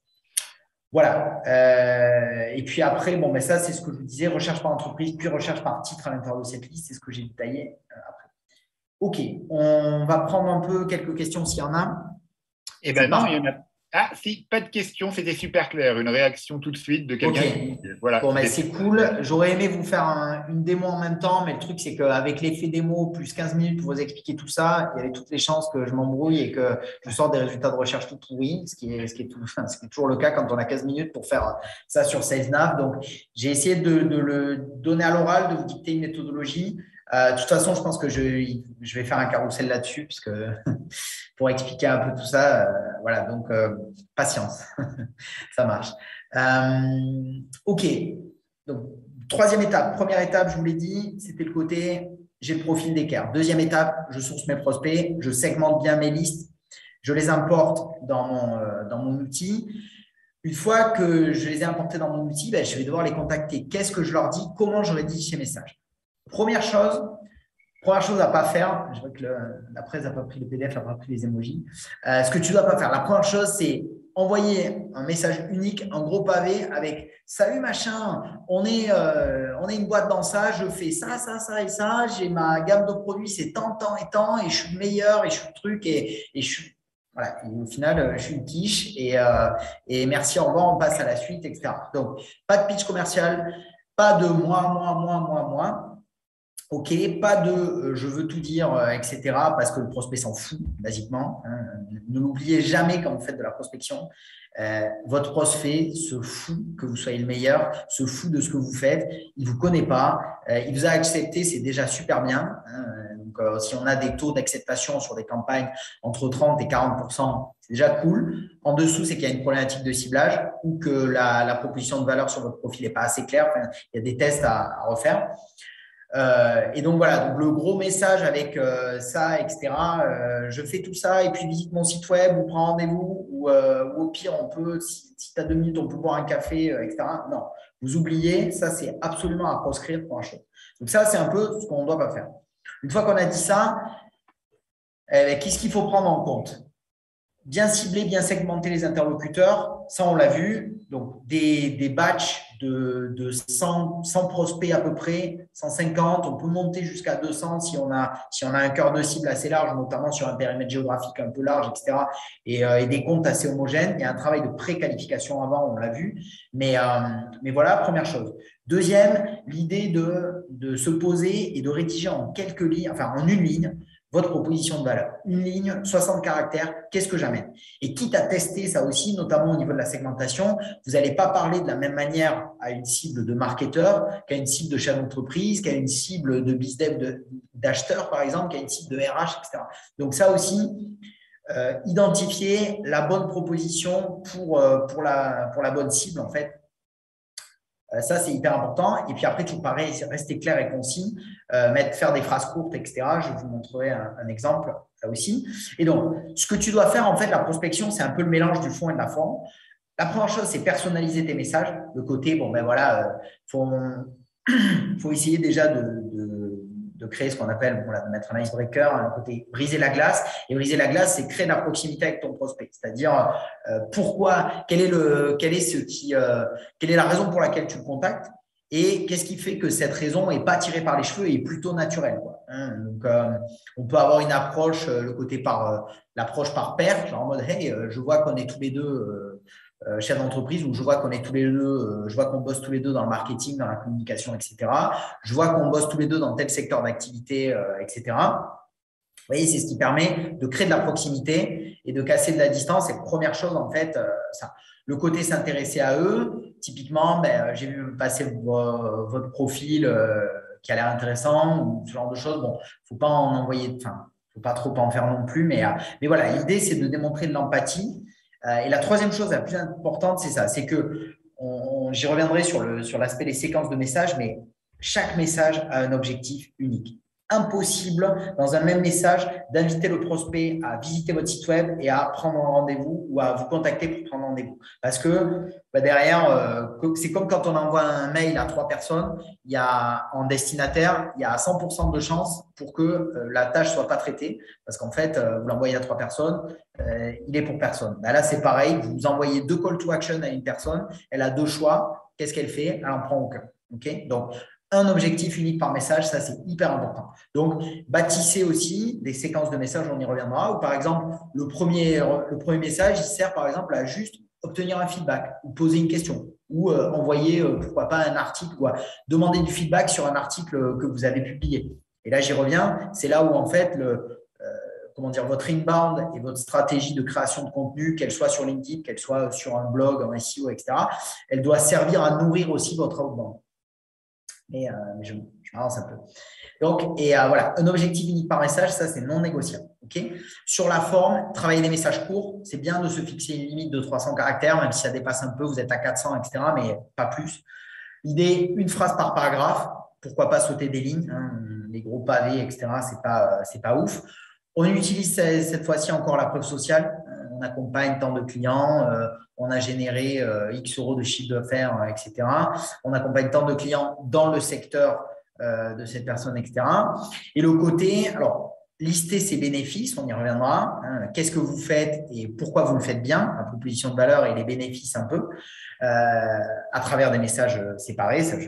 Voilà. Euh, et puis après, bon, mais ça, c'est ce que je vous disais, recherche par entreprise, puis recherche par titre à l'intérieur de cette liste. C'est ce que j'ai détaillé euh, après. OK. On va prendre un peu quelques questions s'il y en a. Eh bien non, il y en a. Ah, si, pas de questions, c'était super clair. Une réaction tout de suite de quelqu'un. Okay. Qui… Voilà, bon, mais c'est cool. J'aurais aimé vous faire un, une démo en même temps, mais le truc, c'est qu'avec l'effet démo plus quinze minutes pour vous expliquer tout ça, il y avait toutes les chances que je m'embrouille et que je sorte des résultats de recherche tout pourris, ce qui est, ce qui est, tout, ce qui est toujours le cas quand on a quinze minutes pour faire ça sur SalesNav. Donc, j'ai essayé de, de le donner à l'oral, de vous dicter une méthodologie. Euh, de toute façon, je pense que je, je vais faire un carrousel là-dessus parce que pour expliquer un peu tout ça, euh, voilà, donc euh, patience, ça marche. Euh, ok, donc troisième étape, première étape, je vous l'ai dit, c'était le côté j'ai le profil d'équerre. Deuxième étape, je source mes prospects, je segmente bien mes listes, je les importe dans mon, euh, dans mon outil. Une fois que je les ai importés dans mon outil, ben, je vais devoir les contacter. Qu'est-ce que je leur dis? Comment je rédige ces messages? Première chose, première chose à ne pas faire, je vois que le, la presse n'a pas pris le P D F, n'a pas pris les emojis. Euh, ce que tu ne dois pas faire, la première chose, c'est envoyer un message unique, un gros pavé avec « Salut machin, on est, euh, on est une boîte dans ça, je fais ça, ça, ça et ça, j'ai ma gamme de produits, c'est tant, tant et tant, et je suis le meilleur, et je suis le truc, et, et je suis… » Voilà, et au final, je suis une quiche, et, euh, et merci, au revoir, on passe à la suite, et cetera. Donc, pas de pitch commercial, pas de moi, moi, moi, moi, moi. OK, pas de euh, je veux tout dire, euh, et cetera, parce que le prospect s'en fout, basiquement. Hein. Ne l'oubliez jamais quand vous faites de la prospection. Euh, votre prospect se fout que vous soyez le meilleur, se fout de ce que vous faites. Il ne vous connaît pas. Euh, il vous a accepté, c'est déjà super bien. Hein. Donc, euh, si on a des taux d'acceptation sur des campagnes entre trente et quarante pour cent, c'est déjà cool. En dessous, c'est qu'il y a une problématique de ciblage ou que la, la proposition de valeur sur votre profil n'est pas assez claire. Enfin, il y a des tests à, à refaire. Euh, et donc voilà, donc le gros message avec euh, ça, et cetera. Euh, je fais tout ça et puis visite mon site web ou prends rendez-vous ou, euh, ou au pire, on peut, si, si tu as deux minutes, on peut boire un café, euh, et cetera. Non, vous oubliez, ça c'est absolument à proscrire pour un show. Donc ça, c'est un peu ce qu'on ne doit pas faire. Une fois qu'on a dit ça, eh, qu'est-ce qu'il faut prendre en compte? Bien cibler, bien segmenter les interlocuteurs, ça on l'a vu. Donc des, des batchs de, de cent, cent prospects à peu près, cent cinquante, on peut monter jusqu'à deux cents si on a, si on a un cœur de cible assez large, notamment sur un périmètre géographique un peu large, et cetera. Et, euh, et des comptes assez homogènes. Il y a un travail de préqualification avant, on l'a vu. Mais, euh, mais voilà, première chose. Deuxième, l'idée de, de se poser et de rédiger en quelques lignes, enfin en une ligne, votre proposition de valeur. Une ligne, soixante caractères, qu'est-ce que j'amène? Et quitte à tester ça aussi, notamment au niveau de la segmentation, vous n'allez pas parler de la même manière à une cible de marketeur qu'à une cible de chef d'entreprise, qu'à une cible de bizdev d'acheteur, par exemple, qu'à une cible de R H, et cetera. Donc ça aussi, euh, identifier la bonne proposition pour, euh, pour, la, pour la bonne cible, en fait. Ça, c'est hyper important. Et puis après, tout pareil, rester clair et concis, euh, mettre, faire des phrases courtes, et cetera. Je vous montrerai un, un exemple, ça aussi. Et donc, ce que tu dois faire, en fait, la prospection, c'est un peu le mélange du fond et de la forme. La première chose, c'est personnaliser tes messages. Le côté, bon, ben voilà, il euh, faut, faut essayer déjà de, de de créer ce qu'on appelle, bon, là, de mettre un icebreaker, un côté briser la glace. Et briser la glace, c'est créer de la proximité avec ton prospect. C'est-à-dire, euh, pourquoi, quel est, le, quel est ce qui, euh, quelle est la raison pour laquelle tu le contactes et qu'est-ce qui fait que cette raison n'est pas tirée par les cheveux et est plutôt naturelle, quoi. Hein, donc, euh, on peut avoir une approche, euh, le côté par, euh, l'approche par pair, genre en mode, hey, euh, je vois qu'on est tous les deux euh, Euh, chef d'entreprise, où je vois qu'on est tous les deux, euh, je vois qu'on bosse tous les deux dans le marketing, dans la communication, et cetera. Je vois qu'on bosse tous les deux dans tel secteur d'activité, euh, et cetera. Vous voyez, c'est ce qui permet de créer de la proximité et de casser de la distance. Et première chose, en fait, euh, ça. Le côté s'intéresser à eux, typiquement, ben, j'ai vu passer vo- votre profil euh, qui a l'air intéressant ou ce genre de choses. Bon, il ne faut pas en envoyer, enfin, il ne faut pas trop en faire non plus, mais, euh, mais voilà, l'idée, c'est de démontrer de l'empathie. Et la troisième chose la plus importante, c'est ça, c'est que, on, j'y reviendrai sur, le, sur l'aspect des séquences de messages, mais chaque message a un objectif unique. Impossible, dans un même message, d'inviter le prospect à visiter votre site web et à prendre un rendez-vous ou à vous contacter pour prendre un rendez-vous. Parce que bah derrière, euh, c'est comme quand on envoie un mail à trois personnes, il y a en destinataire, il y a cent pour cent de chances pour que euh, la tâche ne soit pas traitée. Parce qu'en fait, euh, vous l'envoyez à trois personnes, euh, il est pour personne. Bah là, c'est pareil, vous envoyez deux call to action à une personne, elle a deux choix. Qu'est-ce qu'elle fait? Elle en prend aucun. Okay, donc, un objectif unique par message, ça c'est hyper important. Donc, bâtissez aussi des séquences de messages, on y reviendra. Ou par exemple, le premier, le premier message, il sert par exemple à juste obtenir un feedback ou poser une question ou euh, envoyer, euh, pourquoi pas, un article ou demander du feedback sur un article que vous avez publié. Et là, j'y reviens. C'est là où en fait, le, euh, comment dire, votre inbound et votre stratégie de création de contenu, qu'elle soit sur LinkedIn, qu'elle soit sur un blog, en S E O, et cetera, elle doit servir à nourrir aussi votre outbound. Mais, euh, mais je, je m'avance un peu. Donc, et euh, voilà, un objectif unique par message, ça, c'est non négociable. Okay, sur la forme, travailler des messages courts, c'est bien de se fixer une limite de trois cents caractères, même si ça dépasse un peu, vous êtes à quatre cents, et cetera, mais pas plus. L'idée, une phrase par paragraphe, pourquoi pas sauter des lignes, hein, les gros pavés, et cetera, c'est pas, c'est pas ouf. On utilise cette fois-ci encore la preuve sociale. On accompagne tant de clients, euh, on a généré euh, X euros de chiffre d'affaires, euh, et cetera. On accompagne tant de clients dans le secteur euh, de cette personne, et cetera. Et le côté, alors, lister ses bénéfices, on y reviendra. Hein, qu'est-ce que vous faites et pourquoi vous le faites bien, la proposition de valeur et les bénéfices un peu, euh, à travers des messages séparés, ça je…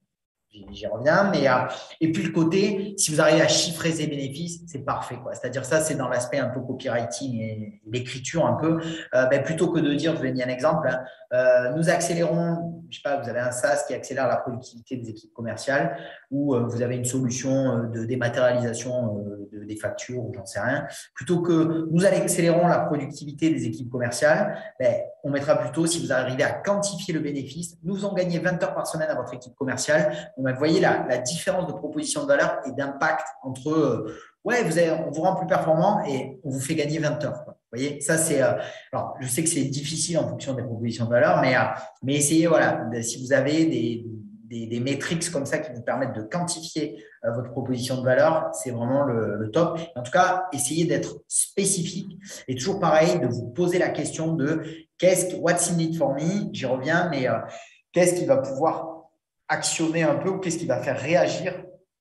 J'y reviens, mais euh, et puis le côté, si vous arrivez à chiffrer ces bénéfices, c'est parfait, quoi. C'est-à-dire ça, c'est dans l'aspect un peu copywriting et l'écriture un peu. Euh, ben, plutôt que de dire, je vais donner un exemple, hein, euh, nous accélérons, je sais pas, vous avez un SaaS qui accélère la productivité des équipes commerciales ou euh, vous avez une solution de dématérialisation euh, de, des factures ou j'en sais rien. Plutôt que nous accélérons la productivité des équipes commerciales, ben, on mettra plutôt, si vous arrivez à quantifier le bénéfice, nous en gagnez vingt heures par semaine à votre équipe commerciale. Vous voyez la, la différence de proposition de valeur et d'impact entre euh, ouais, vous avez, on vous rend plus performant et on vous fait gagner vingt heures. Quoi. Vous voyez, ça c'est. Euh, alors, je sais que c'est difficile en fonction des propositions de valeur, mais, euh, mais essayez, voilà, de, si vous avez des, des, des métriques comme ça qui vous permettent de quantifier euh, votre proposition de valeur, c'est vraiment le, le top. En tout cas, essayez d'être spécifique et toujours pareil, de vous poser la question de qu'est-ce que, what's in it for me, j'y reviens, mais euh, qu'est-ce qui va pouvoir actionner un peu ou qu'est-ce qui va faire réagir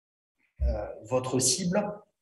euh, votre cible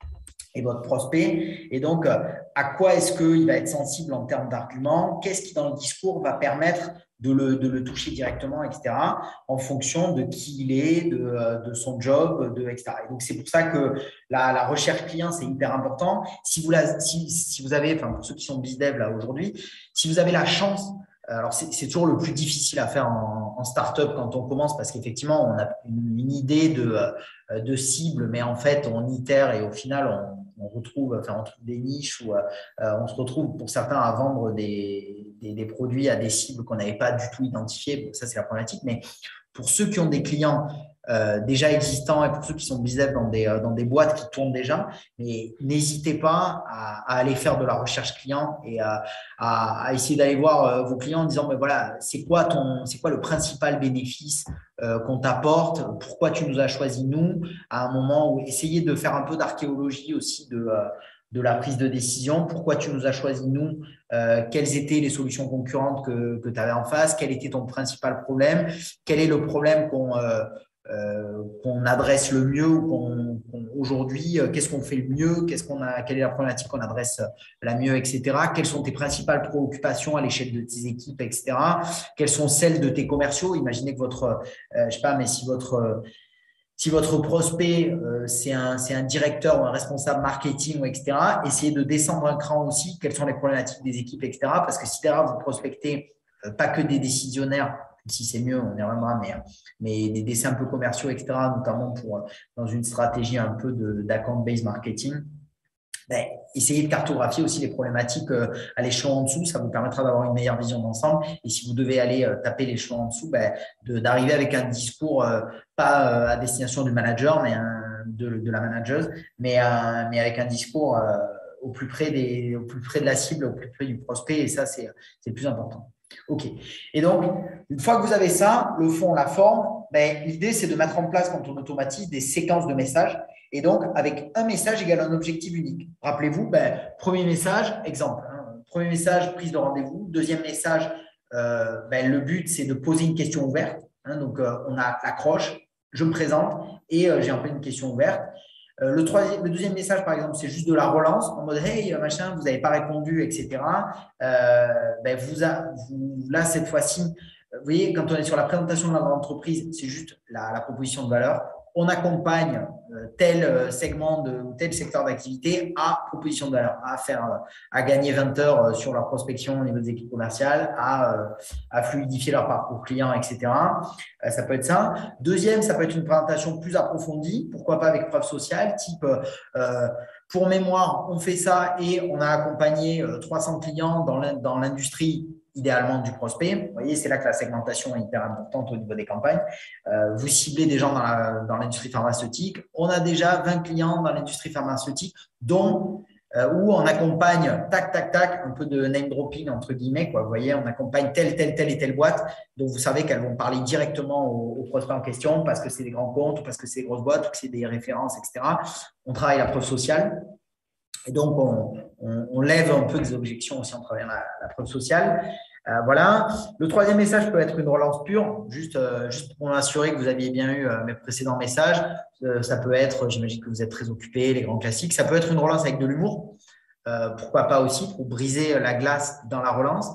et votre prospect. Et donc, euh, à quoi est-ce qu'il va être sensible en termes d'arguments? Qu'est-ce qui, dans le discours, va permettre de le, de le toucher directement, et cetera, en fonction de qui il est, de, de son job, de, et cetera. Et donc, c'est pour ça que la, la recherche client, c'est hyper important. Si vous, la, si, si vous avez, enfin, pour ceux qui sont BizDev là aujourd'hui, si vous avez la chance, alors c'est toujours le plus difficile à faire en, en startup quand on commence parce qu'effectivement, on a une, une idée de, de cible, mais en fait, on itère et au final, on, on retrouve, enfin, on trouve des niches où euh, on se retrouve pour certains à vendre des, des, des produits à des cibles qu'on n'avait pas du tout identifiées. Bon, ça, c'est la problématique. Mais pour ceux qui ont des clients euh, déjà existants et pour ceux qui sont business dans des, dans des boîtes qui tournent déjà, mais n'hésitez pas à, à aller faire de la recherche client et à, à, à essayer d'aller voir euh, vos clients en disant, mais voilà, c'est quoi ton, c'est quoi le principal bénéfice euh, qu'on t'apporte? Pourquoi tu nous as choisi nous? À un moment où essayez de faire un peu d'archéologie aussi de, euh, de la prise de décision. Pourquoi tu nous as choisi nous? Euh, quelles étaient les solutions concurrentes que, que tu avais en face? Quel était ton principal problème? Quel est le problème qu'on euh, euh, qu'on adresse le mieux ou qu'on, qu'on, aujourd'hui, euh, qu'est-ce qu'on fait le mieux? Qu'est-ce qu'on a, quelle est la problématique qu'on adresse la mieux, et cetera. Quelles sont tes principales préoccupations à l'échelle de tes équipes, et cetera. Quelles sont celles de tes commerciaux? Imaginez que votre, euh, je sais pas, mais si votre euh, Si votre prospect, euh, c'est un, c'est un directeur ou un responsable marketing, et cetera, essayez de descendre un cran aussi. Quelles sont les problématiques des équipes, et cetera. Parce que si derrière, vous prospectez euh, pas que des décisionnaires, si c'est mieux, on y reviendra, mais, mais des décès un peu commerciaux, et cetera, notamment pour, dans une stratégie un peu de, d'account-based marketing, ben, essayez de cartographier aussi les problématiques euh, à l'échelon en dessous. Ça vous permettra d'avoir une meilleure vision d'ensemble. Et si vous devez aller euh, taper l'échelon en dessous, ben, de, d'arriver avec un discours euh, pas euh, à destination du manager, mais un, de, de la manageuse, mais, un, mais avec un discours euh, au plus près des, au plus près de la cible, au plus près du prospect. Et ça, c'est, c'est le plus important. OK. Et donc, une fois que vous avez ça, le fond, la forme, ben, l'idée, c'est de mettre en place, quand on automatise, des séquences de messages. Et donc, avec un message égale un objectif unique. Rappelez-vous, ben, premier message, exemple. Hein, premier message, prise de rendez-vous. Deuxième message, euh, ben, le but, c'est de poser une question ouverte. Hein, donc, euh, on a l'accroche, je me présente et euh, j'ai un peu une question ouverte. Euh, le, troisième, le deuxième message, par exemple, c'est juste de la relance en mode « Hey, machin, vous n'avez pas répondu, et cetera » euh, ben, vous, a, vous Là, cette fois-ci, vous voyez, quand on est sur la présentation de l'entreprise, c'est juste la, la proposition de valeur. On accompagne euh, tel segment de, ou tel secteur d'activité à proposition de valeur, à faire, euh, à gagner vingt heures euh, sur leur prospection au niveau des équipes commerciales, à, euh, à fluidifier leur parcours client, et cetera. Euh, ça peut être ça. Deuxième, ça peut être une présentation plus approfondie, pourquoi pas avec preuve sociale, type euh, pour mémoire, on fait ça et on a accompagné euh, trois cents clients dans l'industrie idéalement du prospect. Vous voyez, c'est là que la segmentation est hyper importante au niveau des campagnes. Euh, vous ciblez des gens dans, la, dans l'industrie pharmaceutique. On a déjà vingt clients dans l'industrie pharmaceutique, dont euh, où on accompagne, tac, tac, tac, un peu de name dropping, entre guillemets, quoi. Vous voyez, on accompagne telle, telle, telle et telle boîte, dont vous savez qu'elles vont parler directement aux, aux prospects en question parce que c'est des grands comptes, ou parce que c'est des grosses boîtes, ou que c'est des références, et cetera. On travaille la preuve sociale. Et donc, on, on, on lève un peu des objections aussi en travaillant la, la preuve sociale. Euh, voilà. Le troisième message peut être une relance pure, juste, euh, juste pour m'assurer que vous aviez bien eu euh, mes précédents messages. Euh, ça peut être, j'imagine que vous êtes très occupé, les grands classiques. Ça peut être une relance avec de l'humour. Euh, pourquoi pas aussi, pour briser la glace dans la relance.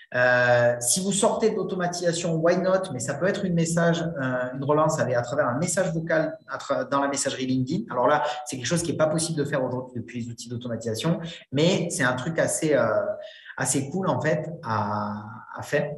Euh, si vous sortez de l'automatisation, why not? Mais ça peut être une message, euh, une relance à travers un message vocal dans la messagerie LinkedIn. Alors là, c'est quelque chose qui n'est pas possible de faire aujourd'hui depuis les outils d'automatisation, mais c'est un truc assez, euh, assez cool en fait à, à faire.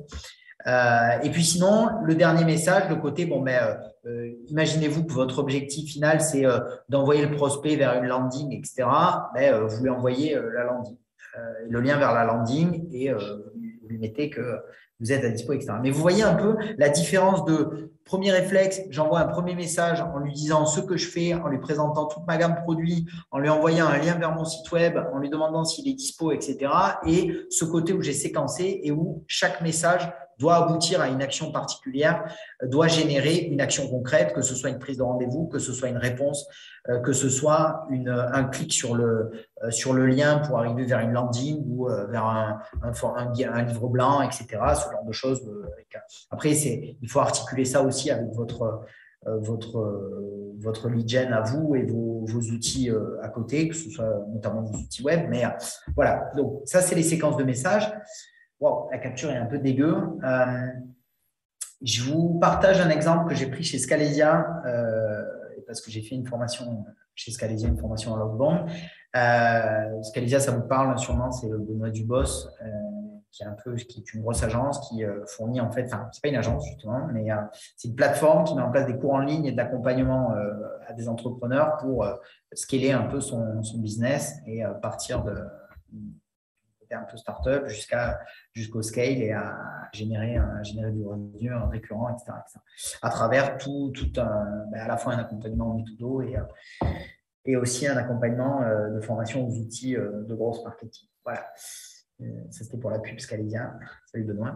Euh, et puis sinon, le dernier message, le côté, bon, ben, euh, imaginez-vous que votre objectif final, c'est euh, d'envoyer le prospect vers une landing, et cetera. Ben, euh, vous lui envoyez euh, la landing, euh, le lien vers la landing et euh, vous lui mettez que vous êtes à dispo, et cetera. Mais vous voyez un peu la différence de premier réflexe, j'envoie un premier message en lui disant ce que je fais, en lui présentant toute ma gamme produits, en lui envoyant un lien vers mon site web, en lui demandant s'il est dispo, et cetera. Et ce côté où j'ai séquencé et où chaque message doit aboutir à une action particulière, doit générer une action concrète, que ce soit une prise de rendez-vous, que ce soit une réponse, euh, que ce soit une, un clic sur le, euh, sur le lien pour arriver vers une landing ou euh, vers un, un, un, un livre blanc, et cetera. Ce genre de choses. Euh, après, c'est, il faut articuler ça aussi avec votre, euh, votre, euh, votre lead gen à vous et vos, vos outils euh, à côté, que ce soit notamment vos outils web. Mais euh, voilà, donc ça, c'est les séquences de messages. Wow, la capture est un peu dégueu. Euh, je vous partage un exemple que j'ai pris chez Scalesia, euh, parce que j'ai fait une formation chez Scalesia, une formation à l'outbound. Euh, Scalesia, ça vous parle sûrement, c'est Benoît Dubos, euh, qui est un peu, qui est une grosse agence qui euh, fournit en fait, enfin, c'est pas une agence justement, mais euh, c'est une plateforme qui met en place des cours en ligne et de l'accompagnement euh, à des entrepreneurs pour euh, scaler un peu son, son business et euh, partir de un peu start-up jusqu'à, jusqu'au scale et à générer, à générer du revenu récurrent, et cetera, et cetera. À travers tout, tout un, ben à la fois un accompagnement en méthodo et, et aussi un accompagnement de formation aux outils de grosse marketing. Voilà. Ça, c'était pour la pub Scalesia. Salut Benoît.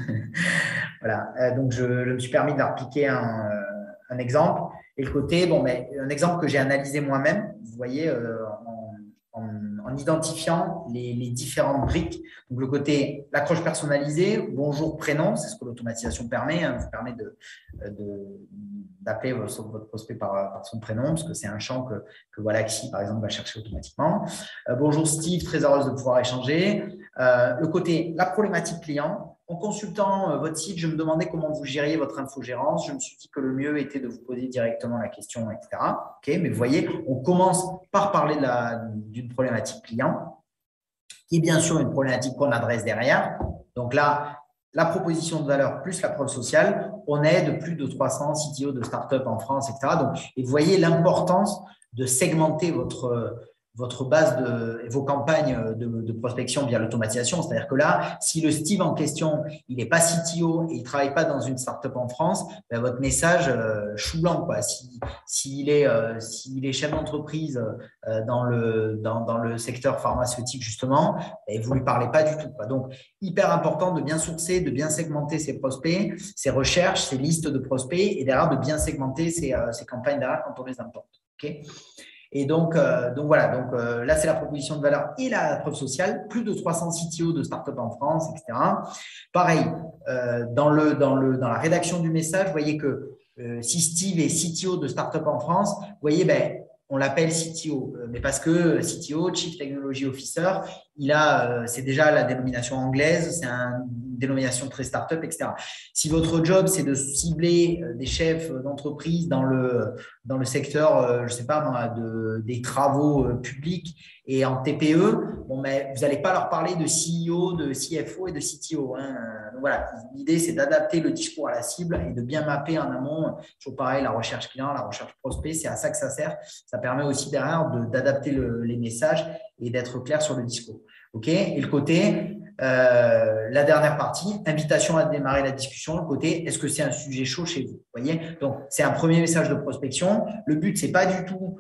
Voilà. Donc, je, je me suis permis de leur piquer un, un exemple. Et le côté, bon, mais un exemple que j'ai analysé moi-même, vous voyez, euh, en, en, en identifiant les, les différentes briques. Donc, le côté, l'accroche personnalisée, bonjour, prénom, c'est ce que l'automatisation permet. Hein, vous permet de, de, d'appeler votre prospect par, par son prénom, parce que c'est un champ que, que Wallaxy, par exemple, va chercher automatiquement. Euh, bonjour Steve, très heureuse de pouvoir échanger. Euh, le côté, la problématique client. En consultant euh, votre site, je me demandais comment vous gériez votre infogérance. Je me suis dit que le mieux était de vous poser directement la question, et cetera. Okay, mais vous voyez, on commence par parler de la, d'une problématique client, qui est bien sûr une problématique qu'on adresse derrière. Donc là, la proposition de valeur plus la preuve sociale, on aide plus de trois cents C T O de start-up en France, et cetera. Donc, et vous voyez l'importance de segmenter votre, votre base de vos campagnes de, de prospection via l'automatisation. C'est-à-dire que là, si le Steve en question, il n'est pas C T O et il ne travaille pas dans une start-up en France, ben votre message euh, chou blanc, quoi. Si, s'il est, euh, s'il est chef d'entreprise euh, dans, le, dans, dans le secteur pharmaceutique, justement, ben vous ne lui parlez pas du tout, quoi. Donc, hyper important de bien sourcer, de bien segmenter ses prospects, ses recherches, ses listes de prospects et derrière de bien segmenter ses, euh, ses campagnes derrière quand on les importe. Okay. Et donc, euh, donc voilà, donc, euh, là, c'est la proposition de valeur et la preuve sociale, plus de trois cents C T O de start-up en France, et cetera. Pareil, euh, dans, le, dans, le, dans la rédaction du message, vous voyez que euh, si Steve est C T O de start-up en France, vous voyez, ben, on l'appelle C T O, mais parce que C T O, Chief Technology Officer, il a, euh, c'est déjà la dénomination anglaise, c'est un, une dénomination très start-up, et cetera. Si votre job, c'est de cibler des chefs d'entreprise dans le, dans le secteur, euh, je ne sais pas moi, de, des travaux euh, publics et en T P E, bon, mais vous n'allez pas leur parler de C E O, de C F O et de C T O. Hein. Donc voilà, l'idée, c'est d'adapter le discours à la cible et de bien mapper en amont. Toujours pareil, la recherche client, la recherche prospect, c'est à ça que ça sert. Ça permet aussi derrière de, d'adapter le, les messages et d'être clair sur le discours. OK. Et le côté, euh, la dernière partie, invitation à démarrer la discussion. Le côté, est-ce que c'est un sujet chaud chez vous? Vous voyez? Donc, c'est un premier message de prospection. Le but, c'est pas du tout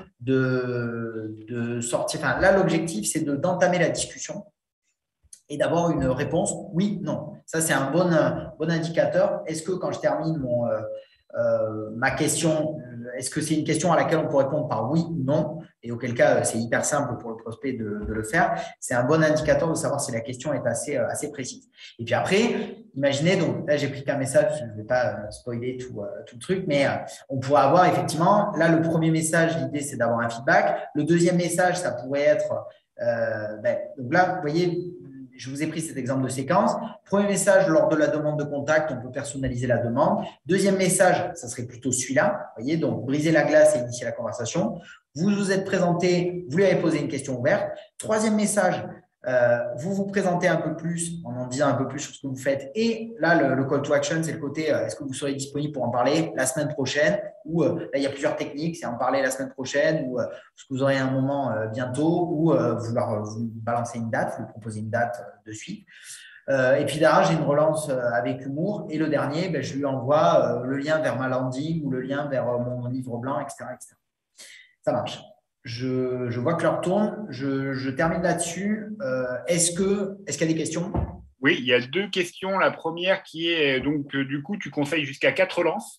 de, de sortir. Enfin, là, l'objectif, c'est de, d'entamer la discussion et d'avoir une réponse oui, non. Ça, c'est un bon, bon indicateur. Est-ce que quand je termine mon, euh, euh, ma question, est-ce que c'est une question à laquelle on peut répondre par oui ou non? Et auquel cas, c'est hyper simple pour le prospect de, de le faire. C'est un bon indicateur de savoir si la question est assez, assez précise. Et puis après, imaginez, donc là, j'ai pris qu'un message, je ne vais pas spoiler tout, tout le truc, mais on pourrait avoir effectivement, là, le premier message, l'idée, c'est d'avoir un feedback. Le deuxième message, ça pourrait être, euh, ben, donc là, vous voyez, je vous ai pris cet exemple de séquence. Premier message, lors de la demande de contact, on peut personnaliser la demande. Deuxième message, ça serait plutôt celui-là. Vous voyez, donc briser la glace et initier la conversation. Vous vous êtes présenté, vous lui avez posé une question ouverte. Troisième message, euh, vous vous présentez un peu plus en en disant un peu plus sur ce que vous faites. Et là, le, le call to action, c'est le côté euh, est-ce que vous serez disponible pour en parler la semaine prochaine? Ou euh, là, il y a plusieurs techniques, c'est en parler la semaine prochaine ou euh, est-ce que vous aurez un moment euh, bientôt ou euh, vous leur vous balancez une date, vous lui proposez une date euh, de suite. Euh, et puis derrière, j'ai une relance euh, avec humour. Et le dernier, ben, je lui envoie euh, le lien vers ma landing ou le lien vers euh, mon livre blanc, et cetera et cetera. Ça marche. Je, je vois que l'heure tourne. Je, je termine là-dessus. Euh, est-ce que, est-ce qu'il y a des questions? Oui, il y a deux questions. La première qui est, donc, euh, du coup, tu conseilles jusqu'à quatre relances.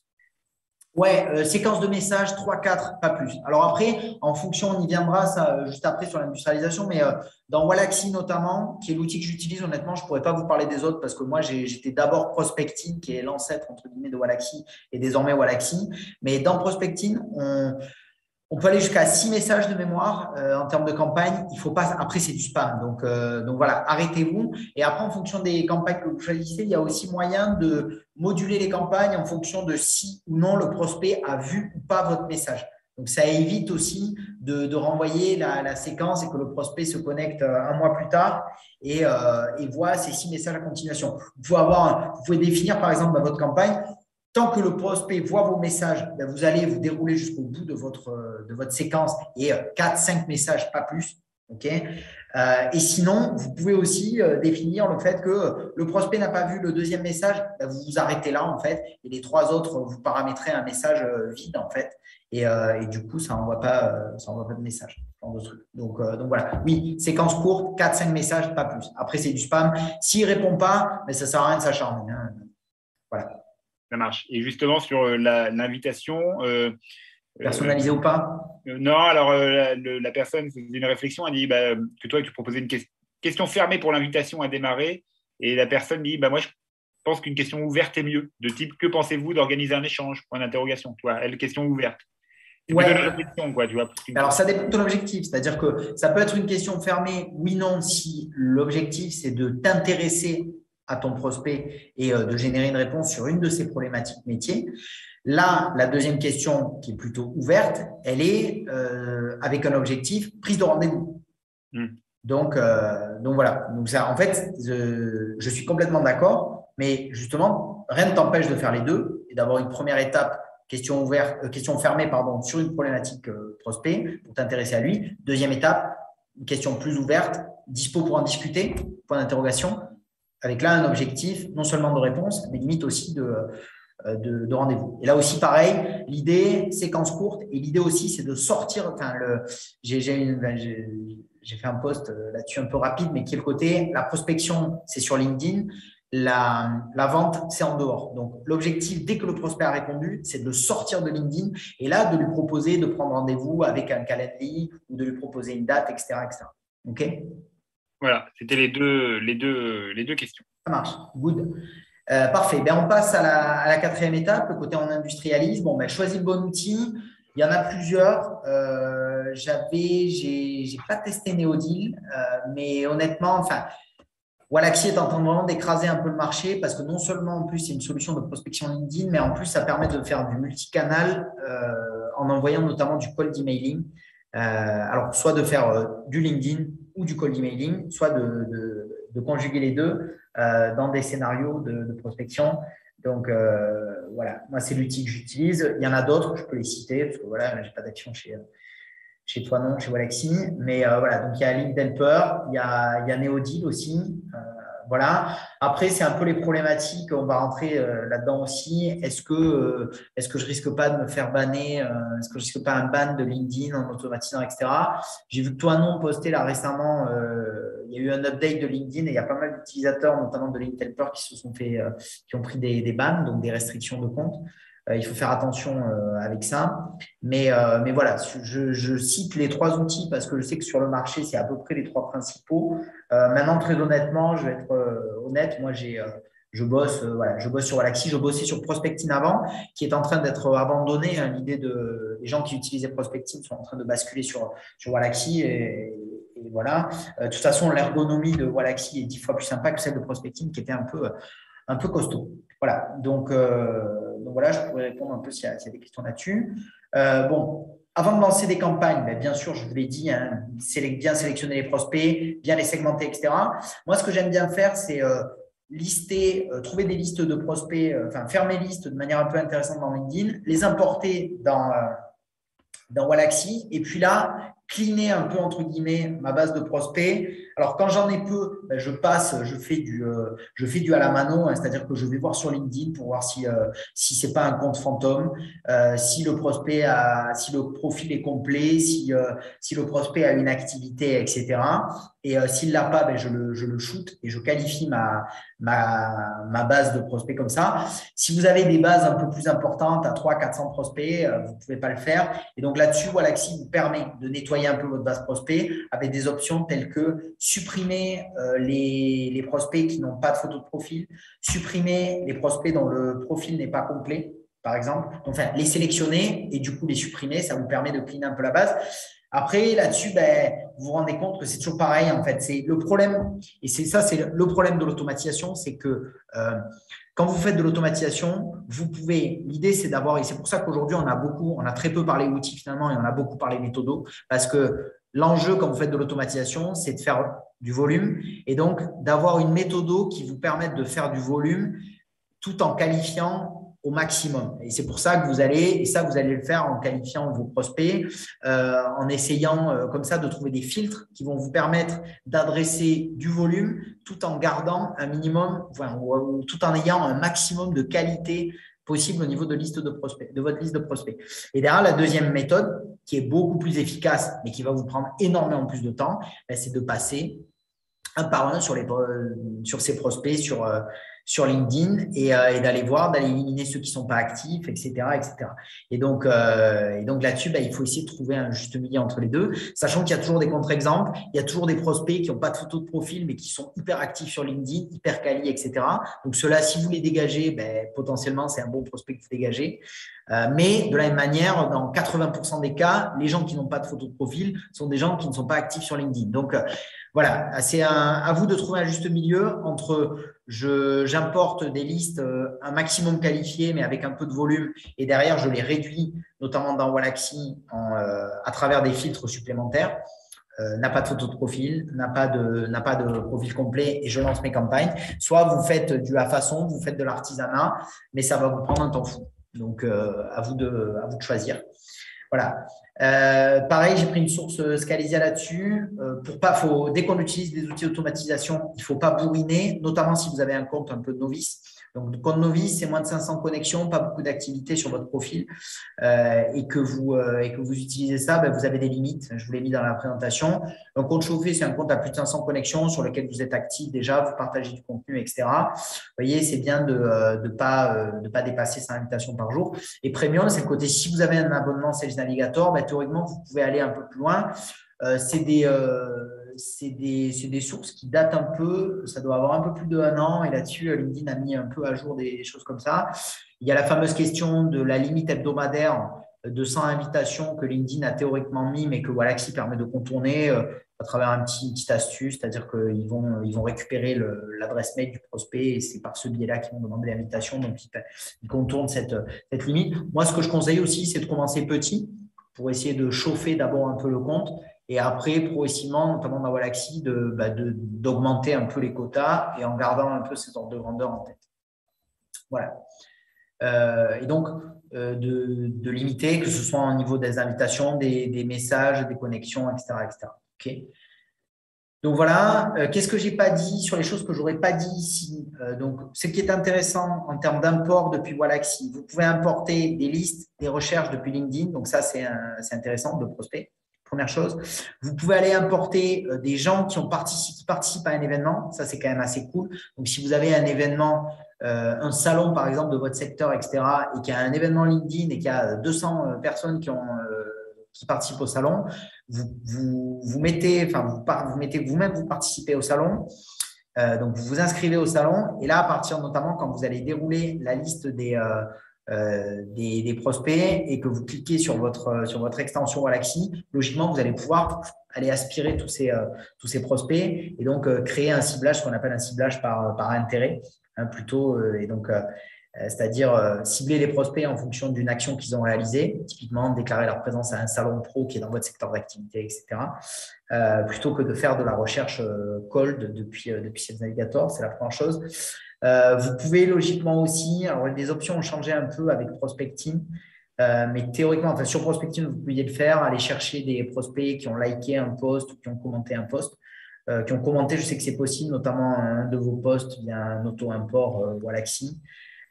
Ouais, euh, séquence de messages, trois, quatre, pas plus. Alors après, en fonction, on y viendra ça euh, juste après sur l'industrialisation, mais euh, dans Wallaxy notamment, qui est l'outil que j'utilise, honnêtement, je ne pourrais pas vous parler des autres parce que moi, j'ai- j'étais d'abord Prospecting, qui est l'ancêtre, entre guillemets, de Wallaxy et désormais Wallaxy. Mais dans Prospecting, on, on peut aller jusqu'à six messages de mémoire euh, en termes de campagne. Il faut pas. Après, c'est du spam. Donc, euh, donc voilà, arrêtez-vous. Et après, en fonction des campagnes que vous choisissez, il y a aussi moyen de moduler les campagnes en fonction de si ou non le prospect a vu ou pas votre message. Donc, ça évite aussi de, de renvoyer la, la séquence et que le prospect se connecte un mois plus tard et, euh, et voit ces six messages à continuation. Vous pouvez, avoir, vous pouvez définir, par exemple, dans votre campagne, tant que le prospect voit vos messages, ben vous allez vous dérouler jusqu'au bout de votre, de votre séquence et quatre, cinq messages, pas plus. Okay, euh, et sinon, vous pouvez aussi euh, définir le fait que le prospect n'a pas vu le deuxième message, ben vous vous arrêtez là en fait, et les trois autres, vous paramétrez un message euh, vide en fait, et, euh, et du coup, ça n'envoie pas, euh, ça envoie pas de message. Donc, euh, donc voilà, oui, séquence courte, quatre, cinq messages, pas plus. Après, c'est du spam. S'il ne répond pas, ben ça ne sert à rien de s'acharner. Hein. Voilà. Ça marche. Et justement, sur euh, la- l'invitation, euh, euh, Personnalisé ou pas? euh, non, alors euh, la, le- la personne faisait une réflexion, elle dit bah, que toi, tu proposais une que- question fermée pour l'invitation à démarrer. Et la personne dit bah, moi, je pense qu'une question ouverte est mieux. De type, que pensez-vous d'organiser un échange? Point d'interrogation. Tu vois, elle, question ouverte. C'est plutôt une Ouais. réflexion, quoi, tu vois. Alors, ça dépend de ton objectif. C'est-à-dire que ça peut être une question fermée, oui, non, si l'objectif, c'est de t'intéresser à ton prospect et euh, de générer une réponse sur une de ses problématiques métiers. Là, la deuxième question, qui est plutôt ouverte, elle est euh, avec un objectif prise de rendez-vous. Mm. Donc, euh, donc voilà. Donc ça, en fait, je, je suis complètement d'accord, mais justement, rien ne t'empêche de faire les deux et d'avoir une première étape question ouverte, euh, question fermée, pardon, sur une problématique euh, prospect pour t'intéresser à lui. Deuxième étape, une question plus ouverte, dispo pour en discuter, point d'interrogation, avec là un objectif non seulement de réponse, mais limite aussi de, de, de rendez-vous. Et là aussi, pareil, l'idée, séquence courte, et l'idée aussi, c'est de sortir, enfin, le, j'ai, j'ai, une, j'ai, j'ai fait un post là-dessus un peu rapide, mais qui est le côté, la prospection, c'est sur LinkedIn, la, la vente, c'est en dehors. Donc, l'objectif, dès que le prospect a répondu, c'est de le sortir de LinkedIn et là, de lui proposer de prendre rendez-vous avec un calendrier ou de lui proposer une date, et cetera, et cetera. OK? Voilà, c'était les deux, les, deux, les deux questions. Ça marche. Good. Euh, parfait. Ben, on passe à la, à la quatrième étape, le côté on industrialise. Bon, ben, choisis le bon outil. Il y en a plusieurs. Euh, j'avais, j'ai, j'ai pas testé Neodil, euh, mais honnêtement, enfin, Wallaxy est en train vraiment d'écraser un peu le marché parce que non seulement en plus c'est une solution de prospection LinkedIn, mais en plus ça permet de faire du multicanal euh, en envoyant notamment du cold emailing. Euh, alors, soit de faire euh, du LinkedIn ou du cold emailing, soit de, de, de conjuguer les deux euh, dans des scénarios de, de prospection. Donc, euh, voilà, moi, c'est l'outil que j'utilise. Il y en a d'autres, je peux les citer, parce que voilà, je n'ai pas d'action chez, chez toi, non, chez Wallaxy. Mais euh, voilà, donc il y a LinkedInper, il y a, il y a Neodil aussi. Euh, voilà. Après, c'est un peu les problématiques. On va rentrer euh, là-dedans aussi. Est-ce que, euh, est-ce que je risque pas de me faire banner euh, Est-ce que je risque pas un ban de LinkedIn en automatisant, et cetera. J'ai vu que toi, non, posté là récemment. Euh, il y a eu un update de LinkedIn et il y a pas mal d'utilisateurs, notamment de LinkedInper, qui se sont fait, euh, qui ont pris des, des bans, donc des restrictions de compte. Euh, il faut faire attention euh, avec ça. Mais, euh, mais voilà, je, je cite les trois outils parce que je sais que sur le marché, c'est à peu près les trois principaux. Euh, maintenant, très honnêtement, je vais être euh, honnête, moi, j'ai, euh, je, bosse, euh, voilà, je bosse sur Wallaxy, je bossais sur Prospecting avant, qui est en train d'être abandonné. Hein, l'idée de les gens qui utilisaient Prospecting sont en train de basculer sur, sur Wallaxy. Et, et voilà. Euh, de toute façon, l'ergonomie de Wallaxy est dix fois plus sympa que celle de Prospecting, qui était un peu, un peu costaud. Voilà. Donc, euh, donc voilà, je pourrais répondre un peu s'il y a, s'il y a des questions là-dessus. Euh, bon, avant de lancer des campagnes, ben, bien sûr, je vous l'ai dit, hein, bien sélectionner les prospects, bien les segmenter, et cetera. Moi, ce que j'aime bien faire, c'est euh, lister, euh, trouver des listes de prospects, euh, enfin faire mes listes de manière un peu intéressante dans LinkedIn, les importer dans, euh, dans Wallaxy, et puis là, cleaner un peu, entre guillemets, ma base de prospects. Alors, quand j'en ai peu, ben, je passe, je fais du, euh, je fais du à la mano, hein, c'est-à-dire que je vais voir sur LinkedIn pour voir si, euh, si ce n'est pas un compte fantôme, euh, si le prospect a, si le profil est complet, si, euh, si le prospect a une activité, et cetera. Et euh, s'il ne l'a pas, ben, je, le, je le shoot et je qualifie ma, ma, ma base de prospects comme ça. Si vous avez des bases un peu plus importantes, à trois cents à quatre cents prospects, euh, vous ne pouvez pas le faire. Et donc là-dessus, Wallaxy vous permet de nettoyer un peu votre base prospect avec des options telles que supprimer euh, les, les prospects qui n'ont pas de photo de profil, supprimer les prospects dont le profil n'est pas complet, par exemple. Donc, enfin, les sélectionner et du coup les supprimer, ça vous permet de cleaner un peu la base. Après, là-dessus, ben, vous vous rendez compte que c'est toujours pareil. En fait, c'est le problème, et c'est ça, c'est le problème de l'automatisation, c'est que euh, quand vous faites de l'automatisation, vous pouvez. L'idée, c'est d'avoir, et c'est pour ça qu'aujourd'hui, on a beaucoup, on a très peu parlé outils finalement, et on a beaucoup parlé méthodos, parce que l'enjeu quand vous faites de l'automatisation, c'est de faire du volume, et donc d'avoir une méthodo qui vous permette de faire du volume tout en qualifiant au maximum. Et c'est pour ça que vous allez, et ça, vous allez le faire en qualifiant vos prospects, euh, en essayant euh, comme ça de trouver des filtres qui vont vous permettre d'adresser du volume tout en gardant un minimum, enfin, ou, ou, tout en ayant un maximum de qualité possible au niveau de, liste de, prospects, de votre liste de prospects. Et derrière, la deuxième méthode, qui est beaucoup plus efficace, mais qui va vous prendre énormément plus de temps, ben, c'est de passer un par un sur, les, sur ces prospects, sur, euh, sur LinkedIn et, euh, et d'aller voir, d'aller éliminer ceux qui ne sont pas actifs, et cetera, et cetera. Et donc, euh, et donc là-dessus, bah, il faut essayer de trouver un juste milieu entre les deux, sachant qu'il y a toujours des contre-exemples, il y a toujours des prospects qui n'ont pas de photo de profil, mais qui sont hyper actifs sur LinkedIn, hyper quali, et cetera. Donc, ceux-là, si vous les dégagez, ben, potentiellement, c'est un bon prospect que vous dégagez. Euh, mais de la même manière, dans quatre-vingts pour cent des cas, les gens qui n'ont pas de photo de profil sont des gens qui ne sont pas actifs sur LinkedIn. Donc, euh, voilà, c'est un, à vous de trouver un juste milieu entre je, j'importe des listes euh, un maximum qualifiées, mais avec un peu de volume, et derrière, je les réduis, notamment dans Wallaxy, en, euh, à travers des filtres supplémentaires. Euh, n'a pas de photo de profil, n'a pas de, n'a pas de profil complet et je lance mes campagnes. Soit vous faites du à façon, vous faites de l'artisanat, mais ça va vous prendre un temps fou. Donc, euh, à vous de, à vous de choisir. Voilà. Euh, pareil, j'ai pris une source Scalezia là-dessus. Euh, pour pas, faut, dès qu'on utilise des outils d'automatisation, il ne faut pas bourriner, notamment si vous avez un compte un peu novice. Donc, compte novice, c'est moins de cinq cents connexions, pas beaucoup d'activité sur votre profil euh, et, que vous, euh, et que vous utilisez ça, ben, vous avez des limites. Je vous l'ai mis dans la présentation. Un compte chauffé, c'est un compte à plus de cinq cents connexions sur lequel vous êtes actif déjà, vous partagez du contenu, et cetera. Vous voyez, c'est bien de ne euh, pas, euh, pas dépasser cinq invitations par jour. Et Premium, c'est le côté, si vous avez un abonnement Sales Navigator, ben, théoriquement, vous pouvez aller un peu plus loin. Euh, c'est des… Euh, c'est des, des sources qui datent un peu, ça doit avoir un peu plus d'un an et là-dessus, LinkedIn a mis un peu à jour des choses comme ça. Il y a la fameuse question de la limite hebdomadaire de cent invitations que LinkedIn a théoriquement mis, mais que Wallaxy permet de contourner euh, à travers un petit, une petite astuce, c'est-à-dire qu'ils vont, ils vont récupérer l'adresse mail du prospect et c'est par ce biais-là qu'ils vont demander l'invitation, donc ils, ils contournent cette, cette limite. Moi, ce que je conseille aussi, c'est de commencer petit pour essayer de chauffer d'abord un peu le compte et après, progressivement, notamment dans Wallaxy, de, bah, de, d'augmenter un peu les quotas et en gardant un peu ces ordres de grandeur en tête. Voilà. Euh, et donc, euh, de, de limiter, que ce soit au niveau des invitations, des, des messages, des connexions, et cetera et cetera. Okay. Donc voilà, euh, qu'est-ce que je n'ai pas dit sur les choses que je n'aurais pas dit ici. Euh, donc, ce qui est intéressant en termes d'import depuis Wallaxy, vous pouvez importer des listes, des recherches depuis LinkedIn. Donc ça, c'est intéressant de prospect. Première chose. Vous pouvez aller importer euh, des gens qui, ont participé, qui participent à un événement. Ça, c'est quand même assez cool. Donc, si vous avez un événement, euh, un salon, par exemple, de votre secteur, et cetera, et qu'il y a un événement LinkedIn et qu'il y a deux cents personnes qui ont… Euh, qui participent au salon, vous, vous, vous mettez, enfin, vous, vous mettez vous-même, vous participez au salon, euh, donc vous vous inscrivez au salon, et là, à partir notamment quand vous allez dérouler la liste des, euh, euh, des, des prospects et que vous cliquez sur votre, sur votre extension Wallaxy, logiquement, vous allez pouvoir aller aspirer tous ces, euh, tous ces prospects et donc euh, créer un ciblage, ce qu'on appelle un ciblage par, par intérêt, hein, plutôt, euh, et donc… Euh, c'est-à-dire euh, cibler les prospects en fonction d'une action qu'ils ont réalisée, typiquement déclarer leur présence à un salon pro qui est dans votre secteur d'activité, et cetera, euh, plutôt que de faire de la recherche euh, cold depuis, euh, depuis Sales Navigator, c'est la première chose. Euh, vous pouvez logiquement aussi, alors les options ont changé un peu avec Prospecting, euh, mais théoriquement, enfin sur Prospecting, vous pouviez le faire, aller chercher des prospects qui ont liké un post ou qui ont commenté un post. Euh, qui ont commenté, je sais que c'est possible, notamment un de vos posts via un auto-import euh, Wallaxy.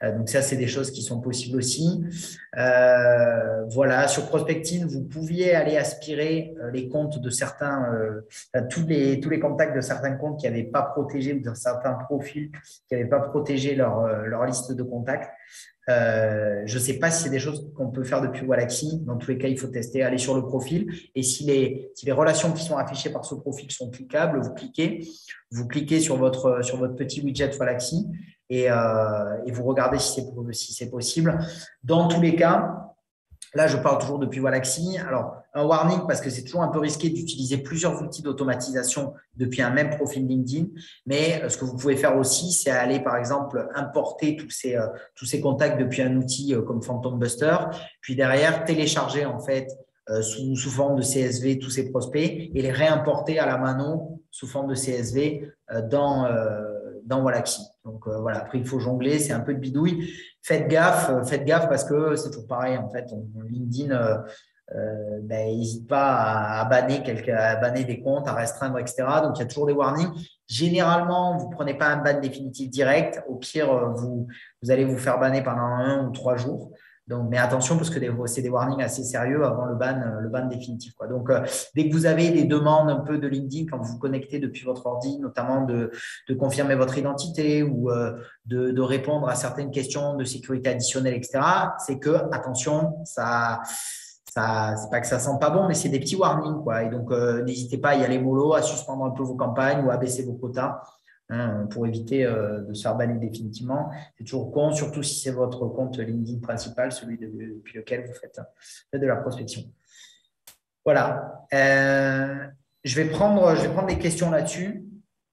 Euh, donc, ça, c'est des choses qui sont possibles aussi. Euh, voilà, sur Prospecting, vous pouviez aller aspirer euh, les comptes de certains, euh, enfin, tous, les, tous les contacts de certains comptes qui n'avaient pas protégé ou de certains profils qui n'avaient pas protégé leur, euh, leur liste de contacts. Euh, je ne sais pas si c'est des choses qu'on peut faire depuis Wallaxy. Dans tous les cas, il faut tester, aller sur le profil. Et si les, si les relations qui sont affichées par ce profil sont cliquables, vous cliquez, vous cliquez sur votre, sur votre petit widget Wallaxy et, euh, et vous regardez si c'est si c'est possible. Dans tous les cas, là, je parle toujours depuis Wallaxy. Alors, un warning parce que c'est toujours un peu risqué d'utiliser plusieurs outils d'automatisation depuis un même profil LinkedIn. Mais ce que vous pouvez faire aussi, c'est aller, par exemple, importer tous ces, euh, tous ces contacts depuis un outil euh, comme Phantom Buster, puis derrière, télécharger en fait euh, sous, sous forme de C S V tous ces prospects et les réimporter à la mano sous forme de C S V euh, dans, euh, dans Wallaxy. Donc, euh, voilà, après, il faut jongler, c'est un peu de bidouille. Faites gaffe, faites gaffe parce que c'est toujours pareil. En fait, on, LinkedIn euh, euh, ben, n'hésite pas à, à, banner quelques, à banner des comptes, à restreindre, et cetera. Donc, il y a toujours des warnings. Généralement, vous ne prenez pas un ban définitif direct. Au pire, vous, vous allez vous faire banner pendant un ou trois jours. Donc, mais attention parce que c'est des warnings assez sérieux avant le ban, le ban définitif, quoi. Donc, euh, dès que vous avez des demandes un peu de LinkedIn quand vous vous connectez depuis votre ordi, notamment de, de confirmer votre identité ou euh, de, de répondre à certaines questions de sécurité additionnelle, et cetera, c'est que, attention, ça, ça c'est pas que ça sent pas bon, mais c'est des petits warnings, quoi. Et donc, euh, n'hésitez pas à y aller mollo, à suspendre un peu vos campagnes ou à baisser vos quotas. Hein, pour éviter euh, de se faire bannir définitivement. C'est toujours con, surtout si c'est votre compte LinkedIn principal, celui de, depuis lequel vous faites, faites de la prospection. Voilà. Euh, je, vais prendre, je vais prendre des questions là-dessus.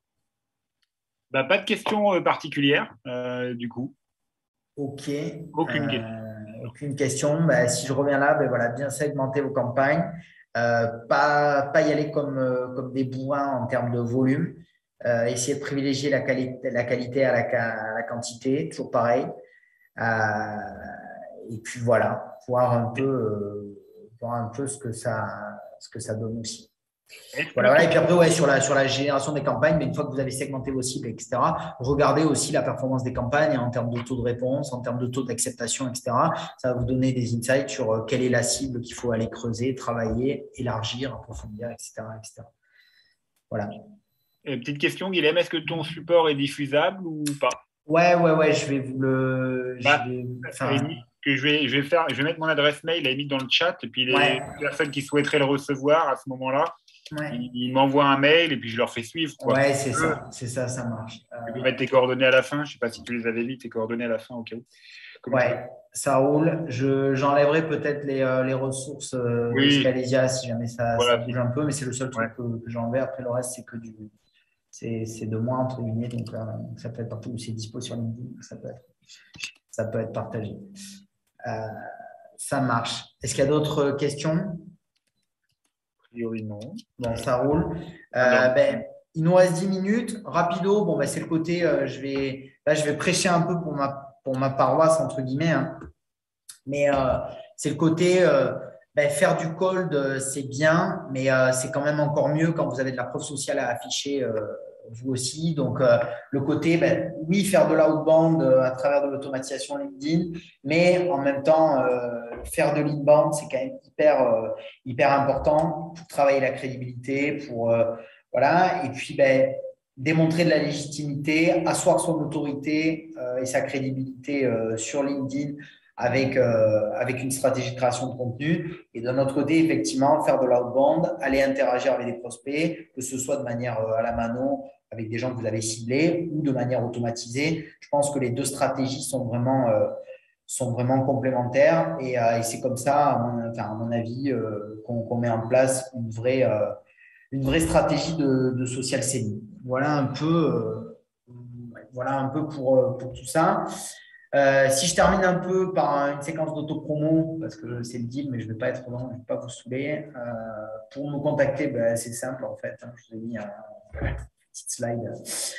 Bah, pas de questions particulières, euh, du coup. OK. Aucune euh, question. Aucune question. Bah, si je reviens là, ben voilà, bien segmenter vos campagnes. Euh, pas, pas y aller comme, euh, comme des bourrins en termes de volume. Euh, essayer de privilégier la qualité, la qualité à la, à la quantité, toujours pareil. Euh, et puis voilà, voir un peu, euh, voir un peu ce que ça, ce que ça donne aussi. Est-ce Voilà, que voilà. ton... Et puis après, ouais, sur la, sur la génération des campagnes, mais une fois que vous avez segmenté vos cibles, et cetera, regardez aussi la performance des campagnes en termes de taux de réponse, en termes de taux d'acceptation, et cetera. Ça va vous donner des insights sur euh, quelle est la cible qu'il faut aller creuser, travailler, élargir, approfondir, et cetera, et cetera. Voilà. Euh, petite question, Guilhem, est-ce que ton support est diffusable ou pas? Ouais, ouais, ouais, je vais vous le. Je Bah, vais, à la enfin, limite, que je vais, je vais faire, je vais mettre mon adresse mail à la limite dans le chat et puis les ouais, personnes qui souhaiteraient le recevoir à ce moment-là, ouais. ils, ils m'envoient un mail et puis je leur fais suivre, quoi. Ouais, c'est Euh, ça, c'est ça, ça marche. Euh, Je peux mettre tes coordonnées à la fin. Je ne sais pas si tu les avais mis, tes coordonnées à la fin au cas où. Comme tu veux. ouais, ça roule. Je, j'enlèverai peut-être les, euh, les ressources euh, de Oui, Scalesia si jamais ça, ça voilà. bouge un peu, mais c'est le seul Ouais. truc que, que j'enlève. Après, le reste, c'est que du. C'est, c'est de moi, entre guillemets. Donc, euh, ça peut être partout où c'est dispo sur LinkedIn. Ça peut être, ça peut être partagé. Euh, ça marche. Est-ce qu'il y a d'autres questions? A priori, non. Bon, ça roule. Alors, Euh, ben, il nous reste dix minutes. Rapido, bon, ben, c'est le côté, euh, je vais, là, je vais prêcher un peu pour ma, pour ma paroisse, entre guillemets. Hein. Mais euh, c'est le côté, euh, ben, faire du cold, euh, c'est bien, mais euh, c'est quand même encore mieux quand vous avez de la preuve sociale à afficher, euh, vous aussi. Donc, euh, le côté, ben, oui, faire de l'outbound euh, à travers de l'automatisation LinkedIn, mais en même temps, euh, faire de l'inbound, c'est quand même hyper, euh, hyper important pour travailler la crédibilité, pour, euh, voilà. Et puis, ben, démontrer de la légitimité, asseoir son autorité euh, et sa crédibilité euh, sur LinkedIn avec, euh, avec une stratégie de création de contenu. Et d'un autre côté, effectivement, faire de l'outbound, aller interagir avec des prospects, que ce soit de manière euh, à la mano, avec des gens que vous avez ciblés ou de manière automatisée. Je pense que les deux stratégies sont vraiment, euh, sont vraiment complémentaires et, euh, et c'est comme ça, à mon, enfin, à mon avis, euh, qu'on qu'on met en place une vraie, euh, une vraie stratégie de, de social selling. Voilà un peu, euh, voilà un peu pour, pour tout ça. Euh, si je termine un peu par une séquence d'auto-promo, parce que c'est le deal, mais je ne vais pas être long, je ne vais pas vous saouler. Euh, pour me contacter, ben, c'est simple en fait. Hein, je vous ai mis un, une petite slide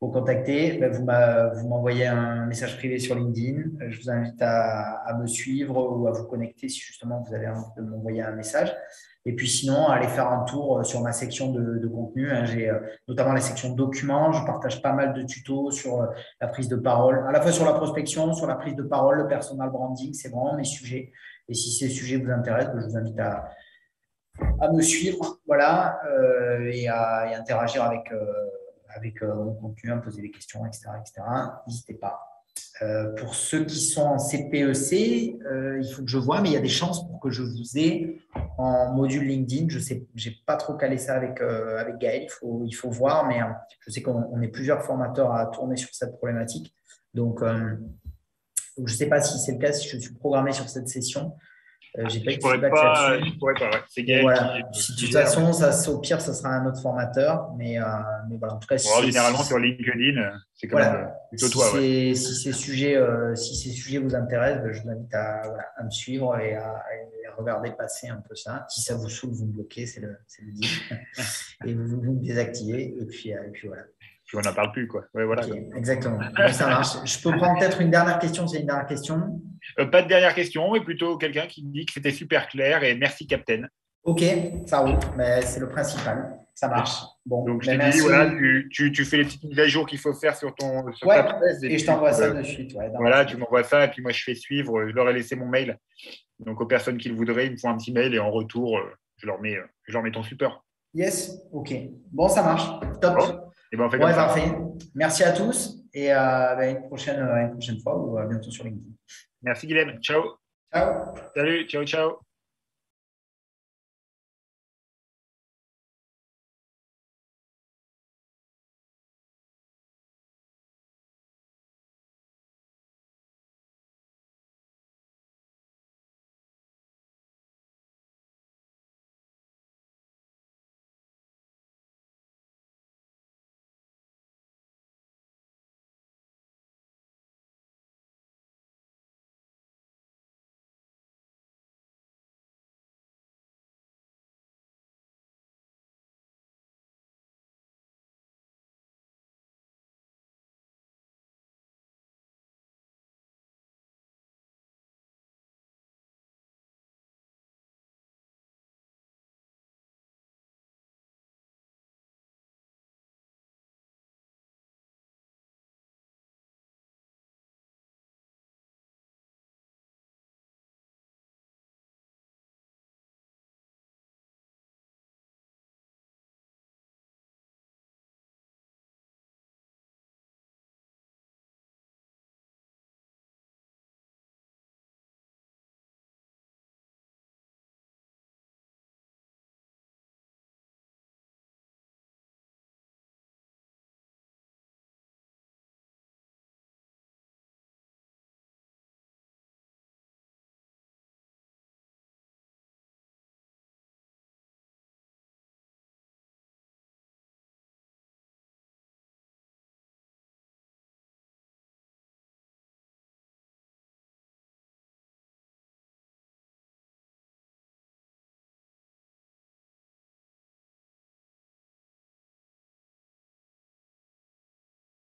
faut contacter, ben, vous m'a- vous m'envoyez un message privé sur LinkedIn. Euh, Je vous invite à, à me suivre ou à vous connecter si justement vous avez envie de m'envoyer un message. Et puis sinon, allez faire un tour euh, sur ma section de, de contenu, hein. J'ai euh, notamment la section documents. Je partage pas mal de tutos sur euh, la prise de parole, à la fois sur la prospection, sur la prise de parole, le personal branding. C'est vraiment mes sujets. Et si ces sujets vous intéressent, ben, je vous invite à, à me suivre, voilà, euh, et à et interagir avec, euh, avec euh, mon contenu, à me poser des questions, et cetera, et cetera. N'hésitez pas. Euh, pour ceux qui sont en C P E C, euh, il faut que je vois, mais il y a des chances pour que je vous ai en module LinkedIn. Je sais, j'ai pas trop calé ça avec, euh, avec Gaël, il faut, il faut voir, mais euh, je sais qu'on on est plusieurs formateurs à tourner sur cette problématique. Donc, euh, donc je ne sais pas si c'est le cas, si je suis programmé sur cette session. Euh, j'ai pas eu Je de pourrais feedback pas, là-dessus. je pourrais pas. Ouais. C'est Bon, Gaël qui, voilà. Si, de qui toute gère. façon, ça, au pire, ça sera un autre formateur. Mais, euh, mais voilà, en tout cas, Bon, si, généralement, si, sur LinkedIn, euh, c'est quand même euh, voilà, plutôt si, toi. Ouais. c'est, si, ces sujets, euh, si ces sujets vous intéressent, ben, je vous invite à, voilà, à me suivre et à, et à regarder passer un peu ça. Si ça vous saoule, vous me bloquez, c'est le, c'est le deal. Et vous, vous me désactivez. Et puis, euh, et puis voilà. Puis on n'en parle plus. Quoi. Ouais, voilà, Ok, quoi. exactement. Bon, ça marche. Je peux prendre peut-être une dernière question. C'est une dernière question. Euh, pas de dernière question, mais plutôt quelqu'un qui me dit que c'était super clair et merci, Captain. Ok, ça roule. Mais c'est le principal. Ça marche. Bon, Donc, je mais t'ai dit, merci. voilà, tu, tu, tu fais les petites mises à jour qu'il faut faire sur, ton, sur ta Ouais, thèse. Et et je puis, t'envoie ça euh, de suite. Ouais, dans la voilà, tu foulée. m'envoies ça et puis moi, je fais suivre. Je leur ai laissé mon mail. Donc, aux personnes qui le voudraient, ils me font un petit mail et en retour, euh, je, leur mets, euh, je leur mets ton support. Yes, ok. Bon, ça marche. Top. Bon, et ben on fait Bon, comme et ça. parfait. Merci à tous et euh, bah, une prochaine, une prochaine fois ou à bientôt sur LinkedIn. Merci, Guilhem. Ciao. Ciao. Salut. Ciao, ciao.